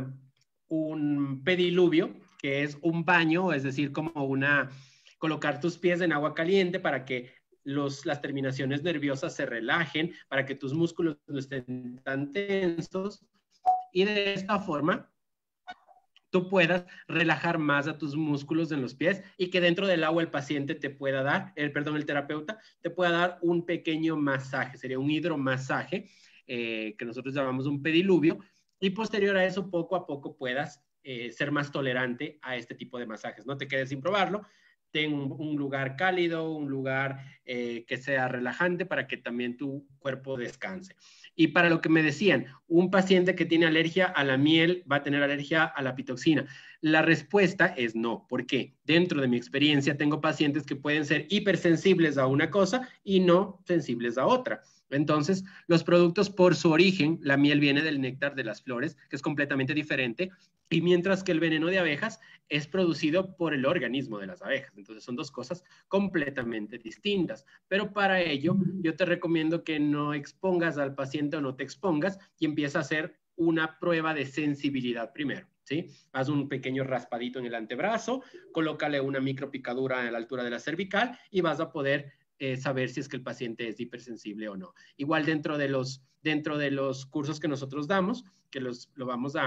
un pediluvio, que es un baño, es decir, como colocar tus pies en agua caliente para que las terminaciones nerviosas se relajen, para que tus músculos no estén tan tensos y de esta forma tú puedas relajar más a tus músculos en los pies y que dentro del agua el paciente te pueda dar, el terapeuta te pueda dar un pequeño masaje, sería un hidromasaje, que nosotros llamamos un pediluvio, y posterior a eso poco a poco puedas ser más tolerante a este tipo de masajes. No te quedes sin probarlo, ten un lugar cálido, un lugar que sea relajante para que también tu cuerpo descanse. Y para lo que me decían, un paciente que tiene alergia a la miel va a tener alergia a la pitoxina. La respuesta es no. ¿Por qué? Dentro de mi experiencia tengo pacientes que pueden ser hipersensibles a una cosa y no sensibles a otra. Entonces, los productos por su origen, la miel viene del néctar de las flores, que es completamente diferente, y mientras que el veneno de abejas es producido por el organismo de las abejas. Entonces, son dos cosas completamente distintas. Pero para ello, yo te recomiendo que no expongas al paciente o no te expongas y empieza a hacer una prueba de sensibilidad primero, ¿sí? Haz un pequeño raspadito en el antebrazo, colócale una micropicadura a la altura de la cervical y vas a poder saber si es que el paciente es hipersensible o no. Igual dentro de los cursos que nosotros damos, que lo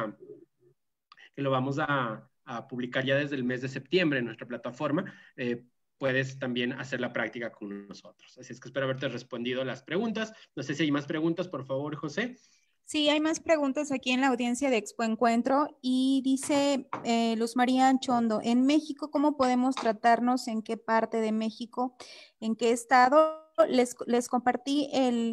vamos a publicar ya desde el mes de septiembre en nuestra plataforma, puedes también hacer la práctica con nosotros. Así es que espero haberte respondido las preguntas. No sé si hay más preguntas, por favor, José. Sí, hay más preguntas aquí en la audiencia de Expo Encuentro y dice Luz María Anchondo, en México, ¿cómo podemos tratarnos? ¿En qué parte de México? ¿En qué estado? Les compartí el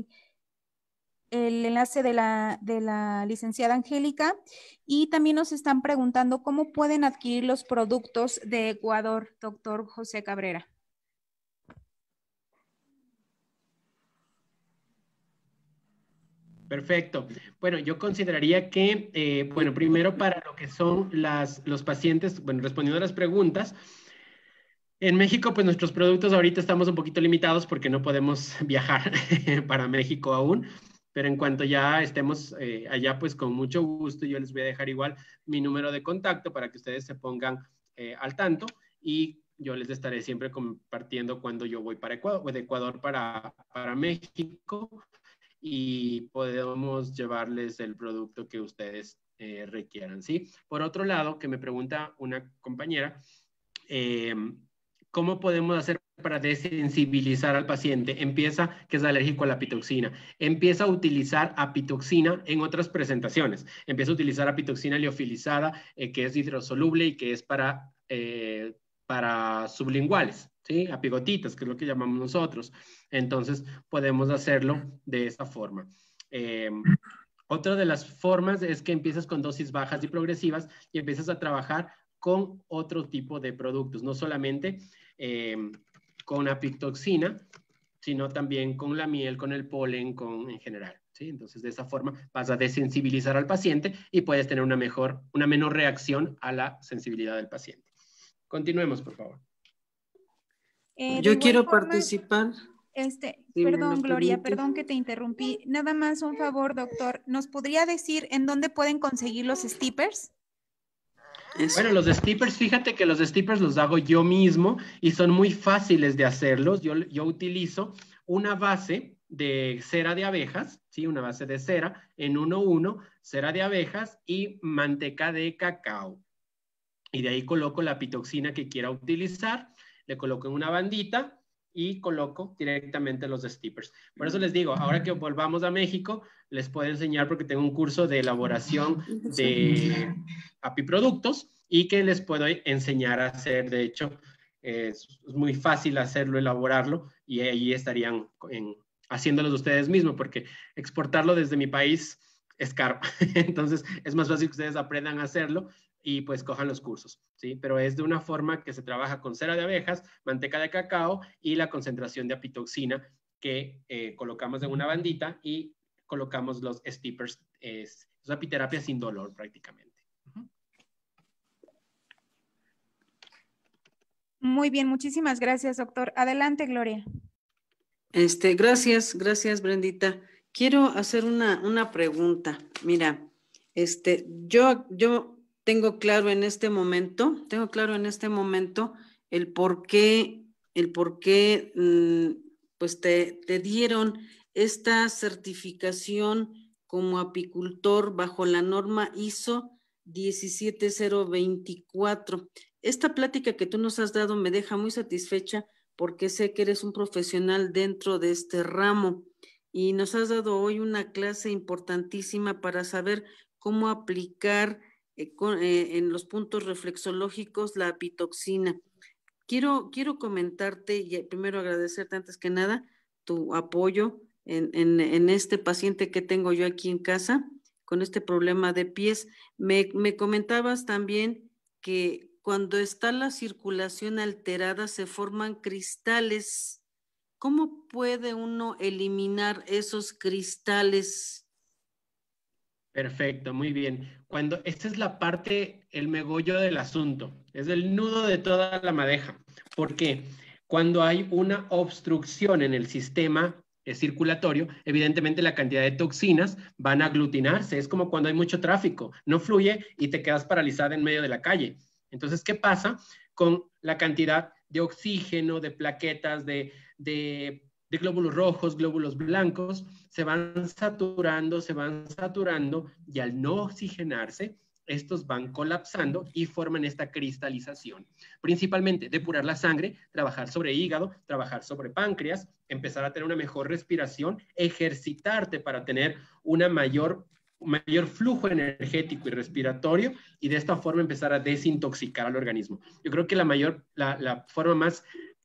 enlace de la licenciada Angélica y también nos están preguntando cómo pueden adquirir los productos de Ecuador, doctor José Cabrera. Perfecto. Bueno, yo consideraría que, bueno, primero para lo que son los pacientes, bueno, respondiendo a las preguntas, en México, pues nuestros productos ahorita estamos un poquito limitados porque no podemos viajar para México aún, pero en cuanto ya estemos allá, pues con mucho gusto yo les voy a dejar igual mi número de contacto para que ustedes se pongan al tanto y yo les estaré siempre compartiendo cuando yo voy para Ecuador, de Ecuador para México, y podemos llevarles el producto que ustedes requieran, ¿sí? Por otro lado, que me pregunta una compañera, ¿cómo podemos hacer para desensibilizar al paciente? Que es alérgico a la apitoxina. Empieza a utilizar apitoxina en otras presentaciones. Empieza a utilizar apitoxina liofilizada, que es hidrosoluble y que es para sublinguales, ¿sí? Apigotitas, que es lo que llamamos nosotros. Entonces, podemos hacerlo de esa forma. Otra de las formas es que empiezas con dosis bajas y progresivas y empiezas a trabajar con otro tipo de productos, no solamente con apitoxina, sino también con la miel, con el polen, en general, ¿sí? Entonces, de esa forma vas a desensibilizar al paciente y puedes tener una menor reacción a la sensibilidad del paciente. Continuemos, por favor. Yo quiero participar. Perdón, Gloria, perdón que te interrumpí. Nada más un favor, doctor. ¿Nos podría decir en dónde pueden conseguir los stippers? Bueno, los steppers, fíjate que los steppers los hago yo mismo y son muy fáciles de hacerlos. Yo utilizo una base de cera de abejas, ¿sí? Una base de cera en 1:1, cera de abejas y manteca de cacao. Y de ahí coloco la pitoxina que quiera utilizar, le coloco en una bandita y coloco directamente los steppers. Por eso les digo, ahora que volvamos a México, les puedo enseñar porque tengo un curso de elaboración de apiproductos y que les puedo enseñar a hacer. De hecho, es muy fácil hacerlo, elaborarlo, y ahí estarían haciéndolos ustedes mismos, porque exportarlo desde mi país es caro. Entonces, es más fácil que ustedes aprendan a hacerlo y pues cojan los cursos, ¿sí? Pero es de una forma que se trabaja con cera de abejas, manteca de cacao y la concentración de apitoxina que colocamos en una bandita y colocamos los steppers. Es apiterapia sin dolor prácticamente. Muy bien, muchísimas gracias, doctor. Adelante, Gloria. Gracias, Brendita. Quiero hacer una pregunta. Mira, yo tengo claro en este momento el por qué pues te dieron esta certificación como apicultor bajo la norma ISO 17024. Esta plática que tú nos has dado me deja muy satisfecha porque sé que eres un profesional dentro de este ramo y nos has dado hoy una clase importantísima para saber cómo aplicar en los puntos reflexológicos la apitoxina. Quiero comentarte y primero agradecerte antes que nada tu apoyo en este paciente que tengo yo aquí en casa con este problema de pies. Me comentabas también que cuando está la circulación alterada se forman cristales. ¿Cómo puede uno eliminar esos cristales? Perfecto, muy bien. Esta es la parte, el megollo del asunto, es el nudo de toda la madeja. ¿Por qué? Cuando hay una obstrucción en el sistema circulatorio, evidentemente la cantidad de toxinas van a aglutinarse. Es como cuando hay mucho tráfico, no fluye y te quedas paralizada en medio de la calle. Entonces, ¿qué pasa con la cantidad de oxígeno, de plaquetas, de glóbulos rojos, glóbulos blancos? Se van saturando y al no oxigenarse, estos van colapsando y forman esta cristalización. Principalmente depurar la sangre, trabajar sobre hígado, trabajar sobre páncreas, empezar a tener una mejor respiración, ejercitarte para tener una mayor flujo energético y respiratorio y de esta forma empezar a desintoxicar al organismo. Yo creo que la forma más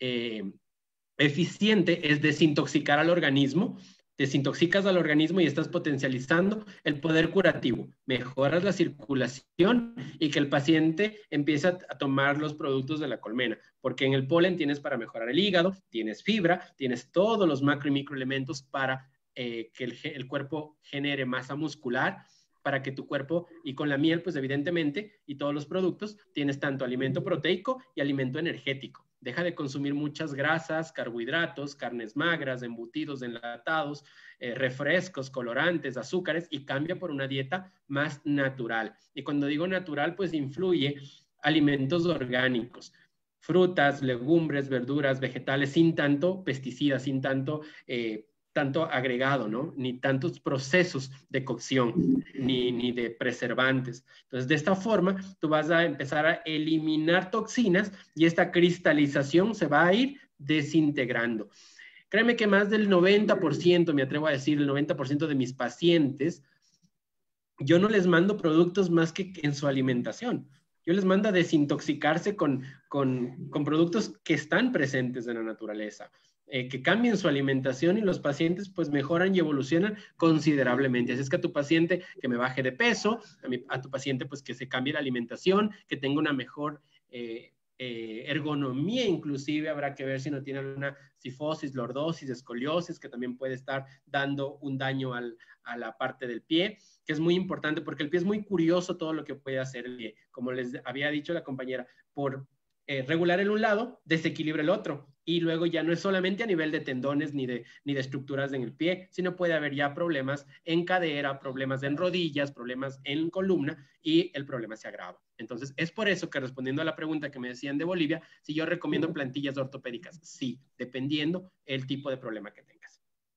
eficiente es desintoxicar al organismo. Desintoxicas al organismo y estás potencializando el poder curativo, mejoras la circulación y que el paciente empiece a tomar los productos de la colmena, porque en el polen tienes para mejorar el hígado, tienes fibra, tienes todos los macro y microelementos para que el cuerpo genere masa muscular, para que tu cuerpo, y con la miel, pues evidentemente, y todos los productos, tienes tanto alimento proteico y alimento energético. Deja de consumir muchas grasas, carbohidratos, carnes magras, embutidos, enlatados, refrescos, colorantes, azúcares, y cambia por una dieta más natural. Y cuando digo natural, pues influye alimentos orgánicos, frutas, legumbres, verduras, vegetales, sin tanto pesticidas, sin tanto agregado, ¿no? Ni tantos procesos de cocción, ni de preservantes. Entonces, de esta forma, tú vas a empezar a eliminar toxinas y esta cristalización se va a ir desintegrando. Créeme que más del 90%, me atrevo a decir, el 90% de mis pacientes, yo no les mando productos más que en su alimentación. Yo les mando a desintoxicarse con productos que están presentes en la naturaleza. Que cambien su alimentación y los pacientes pues mejoran y evolucionan considerablemente. Así es que a tu paciente que me baje de peso, a tu paciente pues que se cambie la alimentación, que tenga una mejor ergonomía, inclusive habrá que ver si no tiene alguna cifosis, lordosis, escoliosis, que también puede estar dando un daño a la parte del pie, que es muy importante porque el pie es muy curioso todo lo que puede hacer el pie. Como les había dicho la compañera, por regular en un lado, desequilibra el otro. Y luego ya no es solamente a nivel de tendones ni de estructuras en el pie, sino puede haber ya problemas en cadera, problemas en rodillas, problemas en columna, y el problema se agrava. Entonces, es por eso que, respondiendo a la pregunta que me decían de Bolivia, si yo recomiendo plantillas ortopédicas, sí, dependiendo el tipo de problema que tengas.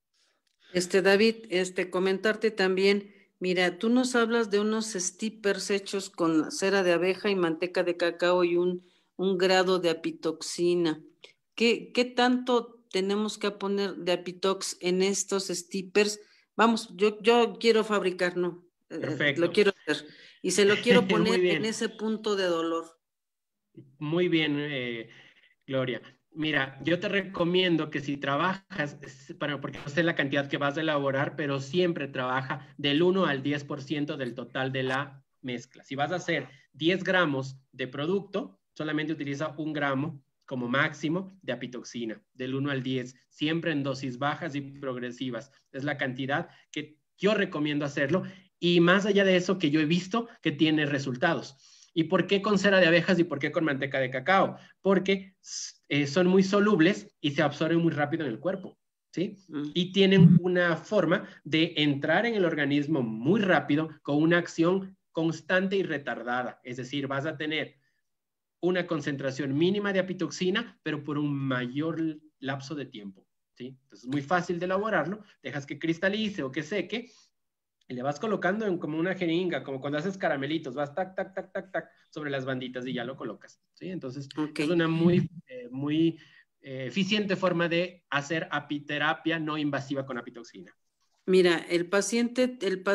David, comentarte también, mira, tú nos hablas de unos stippers hechos con cera de abeja y manteca de cacao y un grado de apitoxina. ¿Qué tanto tenemos que poner de apitox en estos stippers? Vamos, yo quiero fabricar, ¿no? Perfecto. Lo quiero hacer. Y se lo quiero poner en ese punto de dolor. Muy bien, Gloria. Mira, yo te recomiendo que si trabajas, porque no sé la cantidad que vas a elaborar, pero siempre trabaja del 1 al 10% del total de la mezcla. Si vas a hacer 10 gramos de producto, solamente utiliza 1 gramo como máximo de apitoxina, del 1 al 10, siempre en dosis bajas y progresivas. Es la cantidad que yo recomiendo hacerlo, y más allá de eso, que yo he visto que tiene resultados. ¿Y por qué con cera de abejas y por qué con manteca de cacao? Porque son muy solubles y se absorben muy rápido en el cuerpo, ¿sí? Y tienen una forma de entrar en el organismo muy rápido con una acción constante y retardada. Es decir, vas a tener una concentración mínima de apitoxina, pero por un mayor lapso de tiempo, ¿sí? Entonces es muy fácil de elaborarlo, dejas que cristalice o que seque, y le vas colocando como una jeringa, como cuando haces caramelitos, vas tac, tac, tac, tac, tac, sobre las banditas y ya lo colocas, ¿sí? Entonces, es una muy eficiente forma de hacer apiterapia no invasiva con apitoxina. Mira, el paciente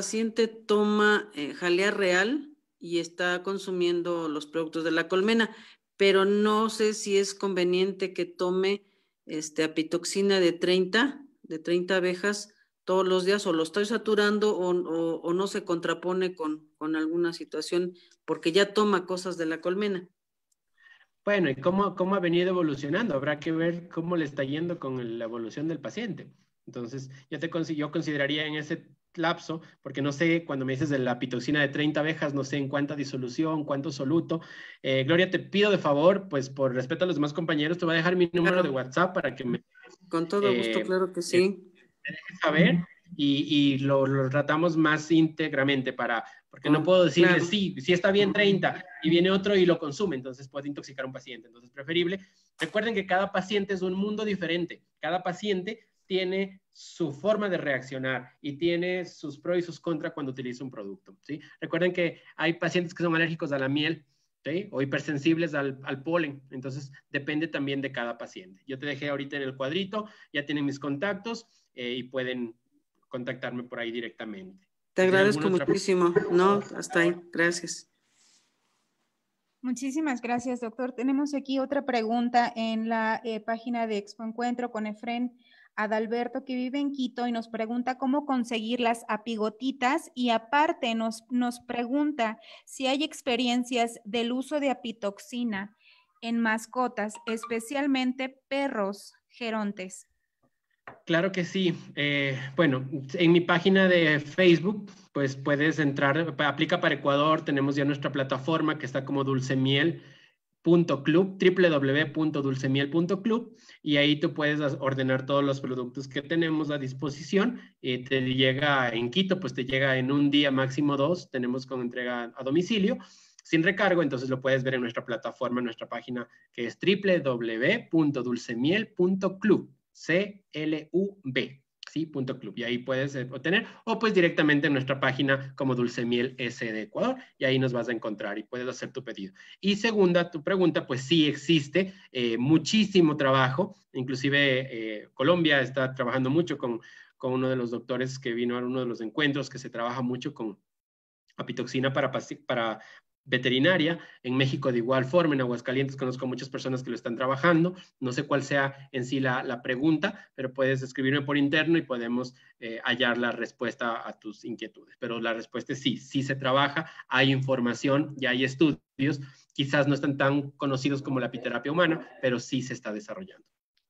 toma jalea real y está consumiendo los productos de la colmena, pero no sé si es conveniente que tome apitoxina de 30 abejas todos los días, o lo estoy saturando o no se contrapone con alguna situación porque ya toma cosas de la colmena. Bueno, ¿y cómo ha venido evolucionando? Habrá que ver cómo le está yendo con la evolución del paciente. Entonces, yo consideraría en ese lapso, porque no sé, cuando me dices de la apitoxina de 30 abejas, no sé en cuánta disolución, cuánto soluto. Gloria, te pido de favor, pues por respeto a los demás compañeros, te voy a dejar mi número de WhatsApp para que me... Con todo gusto, claro que sí. Me dejes saber y lo tratamos más íntegramente porque no puedo decirle, claro, sí está bien 30 y viene otro y lo consume, entonces puede intoxicar a un paciente. Entonces, preferible. Recuerden que cada paciente es un mundo diferente. Cada paciente tiene su forma de reaccionar y tiene sus pros y sus contras cuando utiliza un producto, ¿sí? Recuerden que hay pacientes que son alérgicos a la miel, ¿sí? O hipersensibles al polen. Entonces, depende también de cada paciente. Yo te dejé ahorita en el cuadrito, ya tienen mis contactos y pueden contactarme por ahí directamente. Te agradezco muchísimo. No, hasta ahí. Gracias. Muchísimas gracias, doctor. Tenemos aquí otra pregunta en la página de Expo Encuentro con Efren Adalberto, que vive en Quito, y nos pregunta cómo conseguir las apigotitas, y aparte nos pregunta si hay experiencias del uso de apitoxina en mascotas, especialmente perros gerontes. Claro que sí. Bueno, en mi página de Facebook, pues puedes entrar, aplica para Ecuador, tenemos ya nuestra plataforma que está como dulcemiel.club, www.dulcemiel.club, y ahí tú puedes ordenar todos los productos que tenemos a disposición. Te llega en Quito, pues te llega en un día, máximo 2, tenemos con entrega a domicilio, sin recargo, entonces lo puedes ver en nuestra plataforma, en nuestra página que es www.dulcemiel.club. C-L-U-B, ¿sí? .club, y ahí puedes obtener, o pues directamente en nuestra página como Dulcemiel S de Ecuador, y ahí nos vas a encontrar y puedes hacer tu pedido. Y segunda, tu pregunta, pues sí existe muchísimo trabajo, inclusive Colombia está trabajando mucho con uno de los doctores que vino a uno de los encuentros, que se trabaja mucho con apitoxina para veterinaria. En México de igual forma, en Aguascalientes conozco muchas personas que lo están trabajando. No sé cuál sea en sí la pregunta, pero puedes escribirme por interno y podemos hallar la respuesta a tus inquietudes. Pero la respuesta es sí se trabaja, hay información y hay estudios. Quizás no están tan conocidos como la apiterapia humana, pero sí se está desarrollando.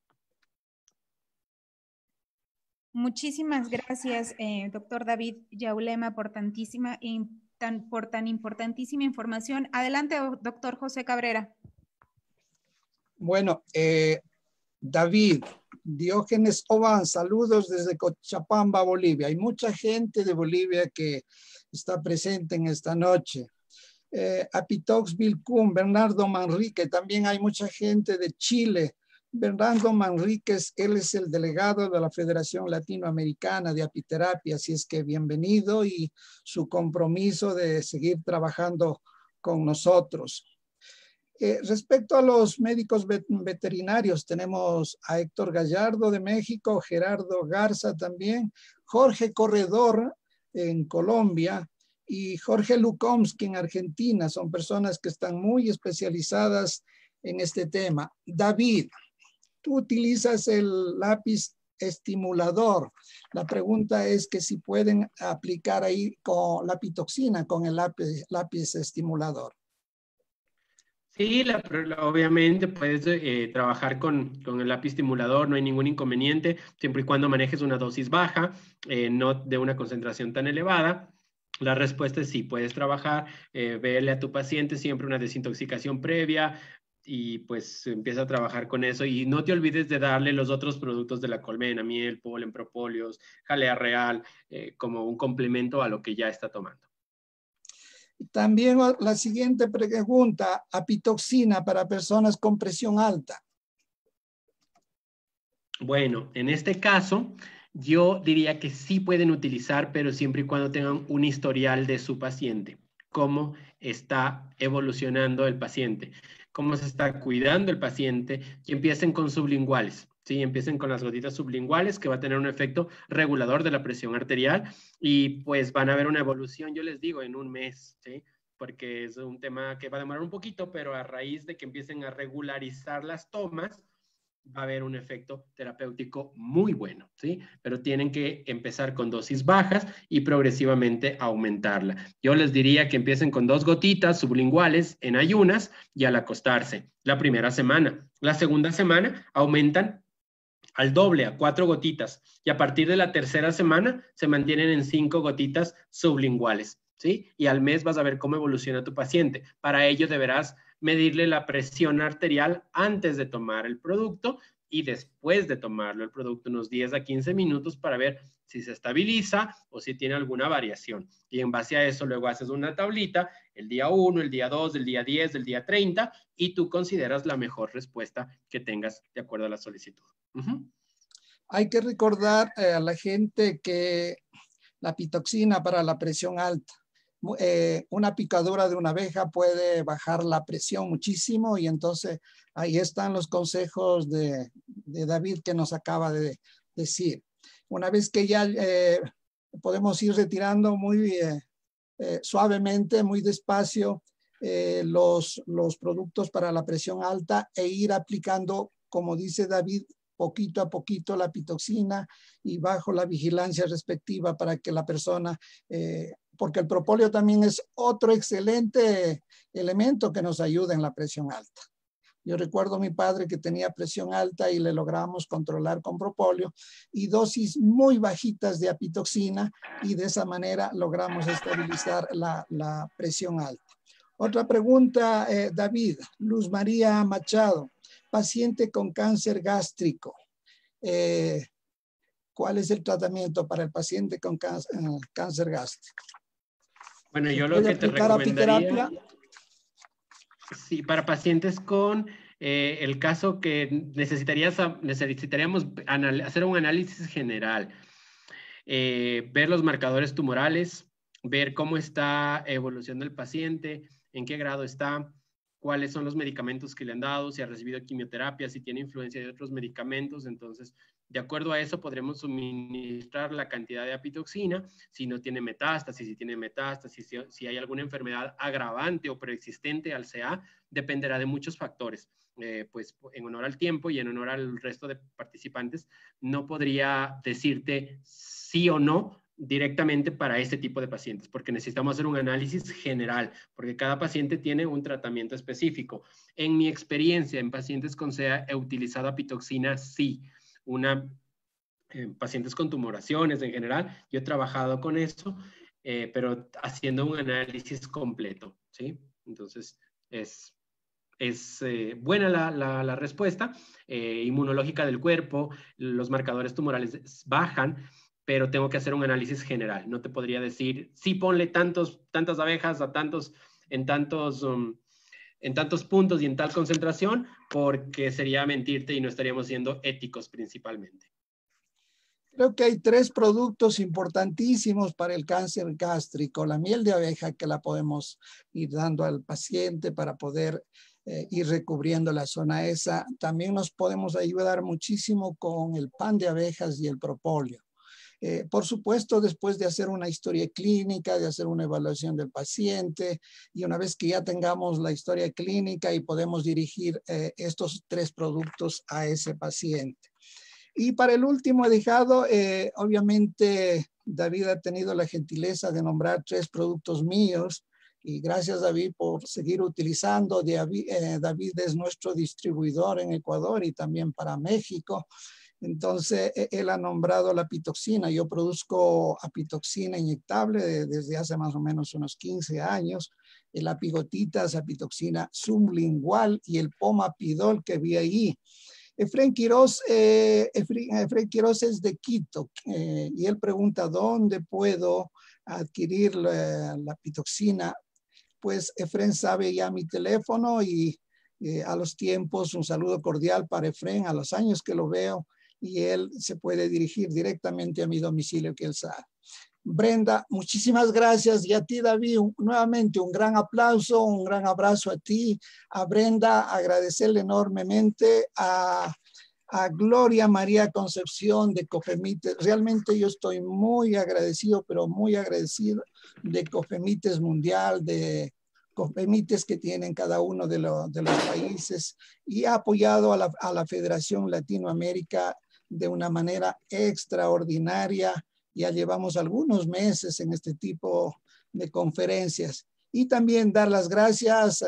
Muchísimas gracias, doctor David Yaulema, por tan importantísima información. Adelante, doctor José Cabrera. Bueno, David, Diógenes Oban, saludos desde Cochabamba, Bolivia. Hay mucha gente de Bolivia que está presente en esta noche. Apitox Vilcún, Bernardo Manrique, también hay mucha gente de Chile. Bernardo Manríquez, él es el delegado de la Federación Latinoamericana de Apiterapia, así es que bienvenido y su compromiso de seguir trabajando con nosotros. Respecto a los médicos veterinarios, tenemos a Héctor Gallardo de México, Gerardo Garza también, Jorge Corredor en Colombia y Jorge Lukomsky en Argentina. Son personas que están muy especializadas en este tema. David, tú utilizas el lápiz estimulador. La pregunta es que si pueden aplicar ahí con la pitoxina, con el lápiz estimulador. Sí, obviamente puedes trabajar con el lápiz estimulador, no hay ningún inconveniente, siempre y cuando manejes una dosis baja, no de una concentración tan elevada. La respuesta es sí, puedes trabajar, verle a tu paciente siempre una desintoxicación previa, y pues empieza a trabajar con eso y no te olvides de darle los otros productos de la colmena, miel, polen, propóleos, jalea real, como un complemento a lo que ya está tomando. También la siguiente pregunta, apitoxina para personas con presión alta. Bueno, en este caso, yo diría que sí pueden utilizar, pero siempre y cuando tengan un historial de su paciente, cómo está evolucionando el paciente, cómo se está cuidando el paciente, y empiecen con sublinguales, ¿sí? Empiecen con las gotitas sublinguales, que va a tener un efecto regulador de la presión arterial, y pues van a ver una evolución, yo les digo, en un mes, ¿sí? Porque es un tema que va a demorar un poquito, pero a raíz de que empiecen a regularizar las tomas, va a haber un efecto terapéutico muy bueno, ¿sí? Pero tienen que empezar con dosis bajas y progresivamente aumentarla. Yo les diría que empiecen con 2 gotitas sublinguales en ayunas y al acostarse la primera semana. La segunda semana aumentan al doble, a 4 gotitas, y a partir de la tercera semana se mantienen en 5 gotitas sublinguales, ¿sí? Y al mes vas a ver cómo evoluciona tu paciente. Para ello deberás medirle la presión arterial antes de tomar el producto y después de tomarlo el producto unos 10 a 15 minutos para ver si se estabiliza o si tiene alguna variación. Y en base a eso luego haces una tablita, el día 1, el día 2, el día 10, el día 30, y tú consideras la mejor respuesta que tengas de acuerdo a la solicitud. Hay que recordar a la gente que la pitoxina para la presión alta, una picadura de una abeja puede bajar la presión muchísimo, y entonces ahí están los consejos de David que nos acaba de decir. Una vez que ya podemos ir retirando muy suavemente, muy despacio, los productos para la presión alta e ir aplicando, como dice David, poquito a poquito la pitoxina y bajo la vigilancia respectiva para que la persona, porque el propóleo también es otro excelente elemento que nos ayuda en la presión alta. Yo recuerdo a mi padre que tenía presión alta y le logramos controlar con propóleo y dosis muy bajitas de apitoxina, y de esa manera logramos estabilizar la presión alta. Otra pregunta, David. Luz María Machado, paciente con cáncer gástrico. ¿Cuál es el tratamiento para el paciente con cáncer gástrico? Bueno, yo lo que te recomendaría... apiterapia? Sí, para pacientes con el caso que necesitaríamos hacer un análisis general, ver los marcadores tumorales, ver cómo está evolucionando el paciente, en qué grado está, cuáles son los medicamentos que le han dado, si ha recibido quimioterapia, si tiene influencia de otros medicamentos. Entonces, de acuerdo a eso, podremos suministrar la cantidad de apitoxina, si no tiene metástasis, si tiene metástasis, si hay alguna enfermedad agravante o preexistente al CA, dependerá de muchos factores. Pues en honor al tiempo y en honor al resto de participantes, no podría decirte sí o no directamente para este tipo de pacientes, porque necesitamos hacer un análisis general, porque cada paciente tiene un tratamiento específico. En mi experiencia en pacientes con CA he utilizado apitoxina, sí. Pacientes con tumoraciones en general, yo he trabajado con eso, pero haciendo un análisis completo, ¿sí? Entonces, buena la respuesta inmunológica del cuerpo, los marcadores tumorales bajan, pero tengo que hacer un análisis general. No te podría decir, sí, ponle tantas abejas en tantos puntos y en tal concentración, porque sería mentirte y no estaríamos siendo éticos principalmente. Creo que hay 3 productos importantísimos para el cáncer gástrico. La miel de abeja, que la podemos ir dando al paciente para poder ir recubriendo la zona esa. También nos podemos ayudar muchísimo con el pan de abejas y el propóleo. Por supuesto, después de hacer una historia clínica, de hacer una evaluación del paciente, y una vez que ya tengamos la historia clínica y podemos dirigir estos 3 productos a ese paciente. Y para el último he dejado, obviamente, David ha tenido la gentileza de nombrar 3 productos míos, y gracias, David, por seguir utilizando. David es nuestro distribuidor en Ecuador y también para México. Entonces, él ha nombrado la apitoxina. Yo produzco apitoxina inyectable desde hace más o menos unos 15 años. El apigotitas, apitoxina sublingual y el pomapidol que vi ahí. Efraín Quiroz es de Quito y él pregunta dónde puedo adquirir la apitoxina. Pues Efraín sabe ya mi teléfono y a los tiempos un saludo cordial para Efraín, a los años que lo veo, y él se puede dirigir directamente a mi domicilio que él sabe. Brenda, muchísimas gracias, y a ti, David, nuevamente un gran aplauso, un gran abrazo a ti, a Brenda, agradecerle enormemente a Gloria María Concepción de Cofemites. Realmente yo estoy muy agradecido, pero muy agradecido de Cofemites Mundial, de Cofemites que tienen cada uno de los países, y ha apoyado a la Federación Latinoamérica de una manera extraordinaria. Ya llevamos algunos meses en este tipo de conferencias. Y también dar las gracias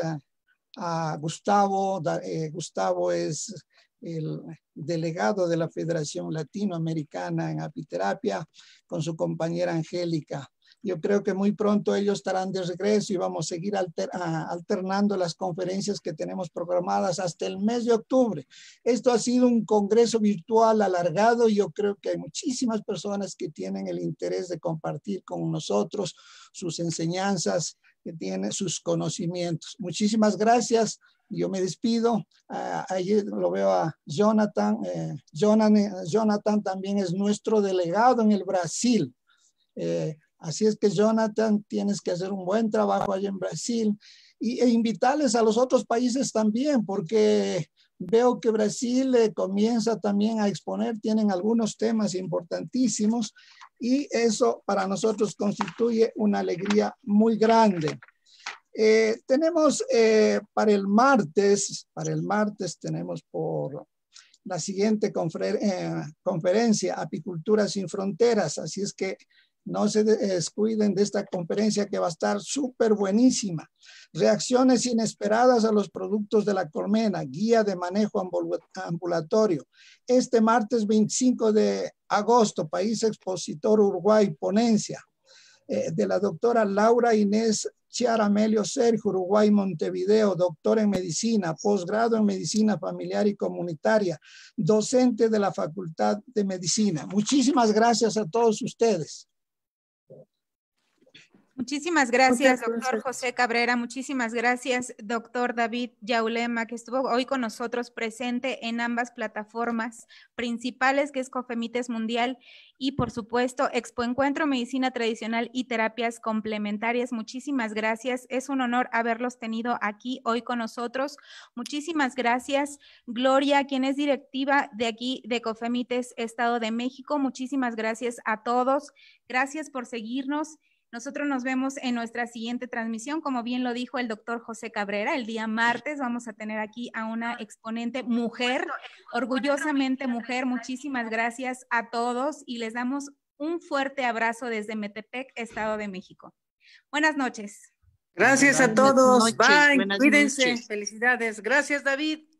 a Gustavo. Gustavo es el delegado de la Federación Latinoamericana en Apiterapia, con su compañera Angélica. Yo creo que muy pronto ellos estarán de regreso y vamos a seguir alternando las conferencias que tenemos programadas hasta el mes de octubre. Esto ha sido un congreso virtual alargado y yo creo que hay muchísimas personas que tienen el interés de compartir con nosotros sus enseñanzas, que tienen sus conocimientos. Muchísimas gracias. Yo me despido. Allí lo veo a Jonathan. Jonathan también es nuestro delegado en el Brasil. Así es que, Jonathan, tienes que hacer un buen trabajo allá en Brasil e invitarles a los otros países también, porque veo que Brasil comienza también a exponer, tienen algunos temas importantísimos y eso para nosotros constituye una alegría muy grande. Tenemos para el martes tenemos por la siguiente conferencia, Apicultura sin Fronteras, así es que no se descuiden de esta conferencia que va a estar súper buenísima. Reacciones inesperadas a los productos de la colmena, guía de manejo ambulatorio. Este martes 25 de agosto, País Expositor Uruguay, ponencia de la doctora Laura Inés Chiaramelio Sergio, Uruguay, Montevideo, doctora en medicina, posgrado en medicina familiar y comunitaria, docente de la Facultad de Medicina. Muchísimas gracias a todos ustedes. Muchísimas gracias, doctor José Cabrera. Muchísimas gracias, doctor David Yaulema, que estuvo hoy con nosotros presente en ambas plataformas principales, que es Cofemites Mundial y, por supuesto, Expo Encuentro, Medicina Tradicional y Terapias Complementarias. Muchísimas gracias. Es un honor haberlos tenido aquí hoy con nosotros. Muchísimas gracias, Gloria, quien es directiva de aquí de Cofemites Estado de México. Muchísimas gracias a todos. Gracias por seguirnos. Nosotros nos vemos en nuestra siguiente transmisión, como bien lo dijo el doctor José Cabrera, el día martes vamos a tener aquí a una exponente mujer, orgullosamente mujer. Muchísimas gracias a todos y les damos un fuerte abrazo desde Metepec, Estado de México. Buenas noches. Gracias a todos. Bye. Cuídense. Felicidades. Gracias, David.